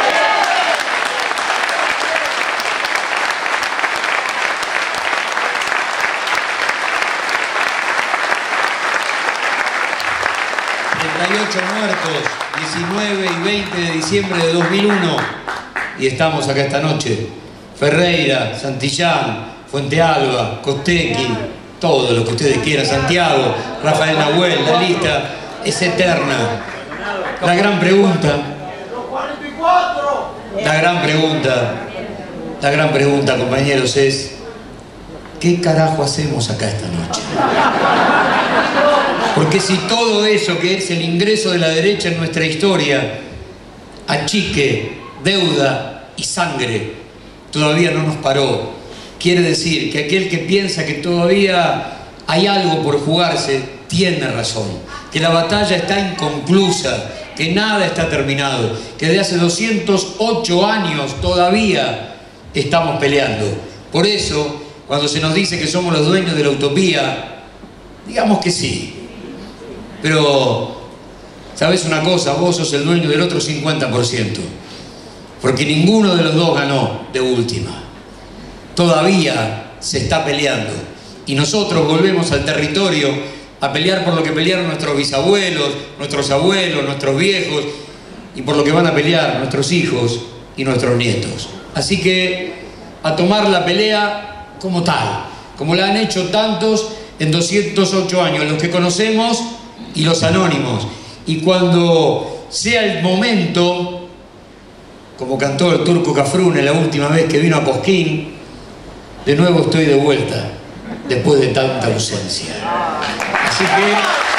[SPEAKER 2] treinta y ocho muertos, diecinueve y veinte de diciembre de dos mil uno, y estamos acá esta noche. Ferreira, Santillán, Fuente Alba, Costequi, todo lo que ustedes quieran, Santiago, Rafael Nahuel, la lista es eterna. La gran pregunta, la gran pregunta, la gran pregunta, compañeros, es ¿qué carajo hacemos acá esta noche? Porque si todo eso que es el ingreso de la derecha en nuestra historia, achique, deuda y sangre, todavía no nos paró, quiere decir que aquel que piensa que todavía hay algo por jugarse, tiene razón, que la batalla está inconclusa, que nada está terminado, que de hace doscientos ocho años todavía estamos peleando. Por eso, cuando se nos dice que somos los dueños de la utopía, digamos que sí. Pero, ¿sabes una cosa? Vos sos el dueño del otro cincuenta por ciento. Porque ninguno de los dos ganó de última. Todavía se está peleando. Y nosotros volvemos al territorio a pelear por lo que pelearon nuestros bisabuelos, nuestros abuelos, nuestros viejos, y por lo que van a pelear nuestros hijos y nuestros nietos. Así que, a tomar la pelea como tal, como la han hecho tantos en doscientos ocho años, los que conocemos y los anónimos. Y cuando sea el momento, como cantó el Turco Cafrune la última vez que vino a Cosquín, de nuevo estoy de vuelta, después de tanta ausencia. Así que...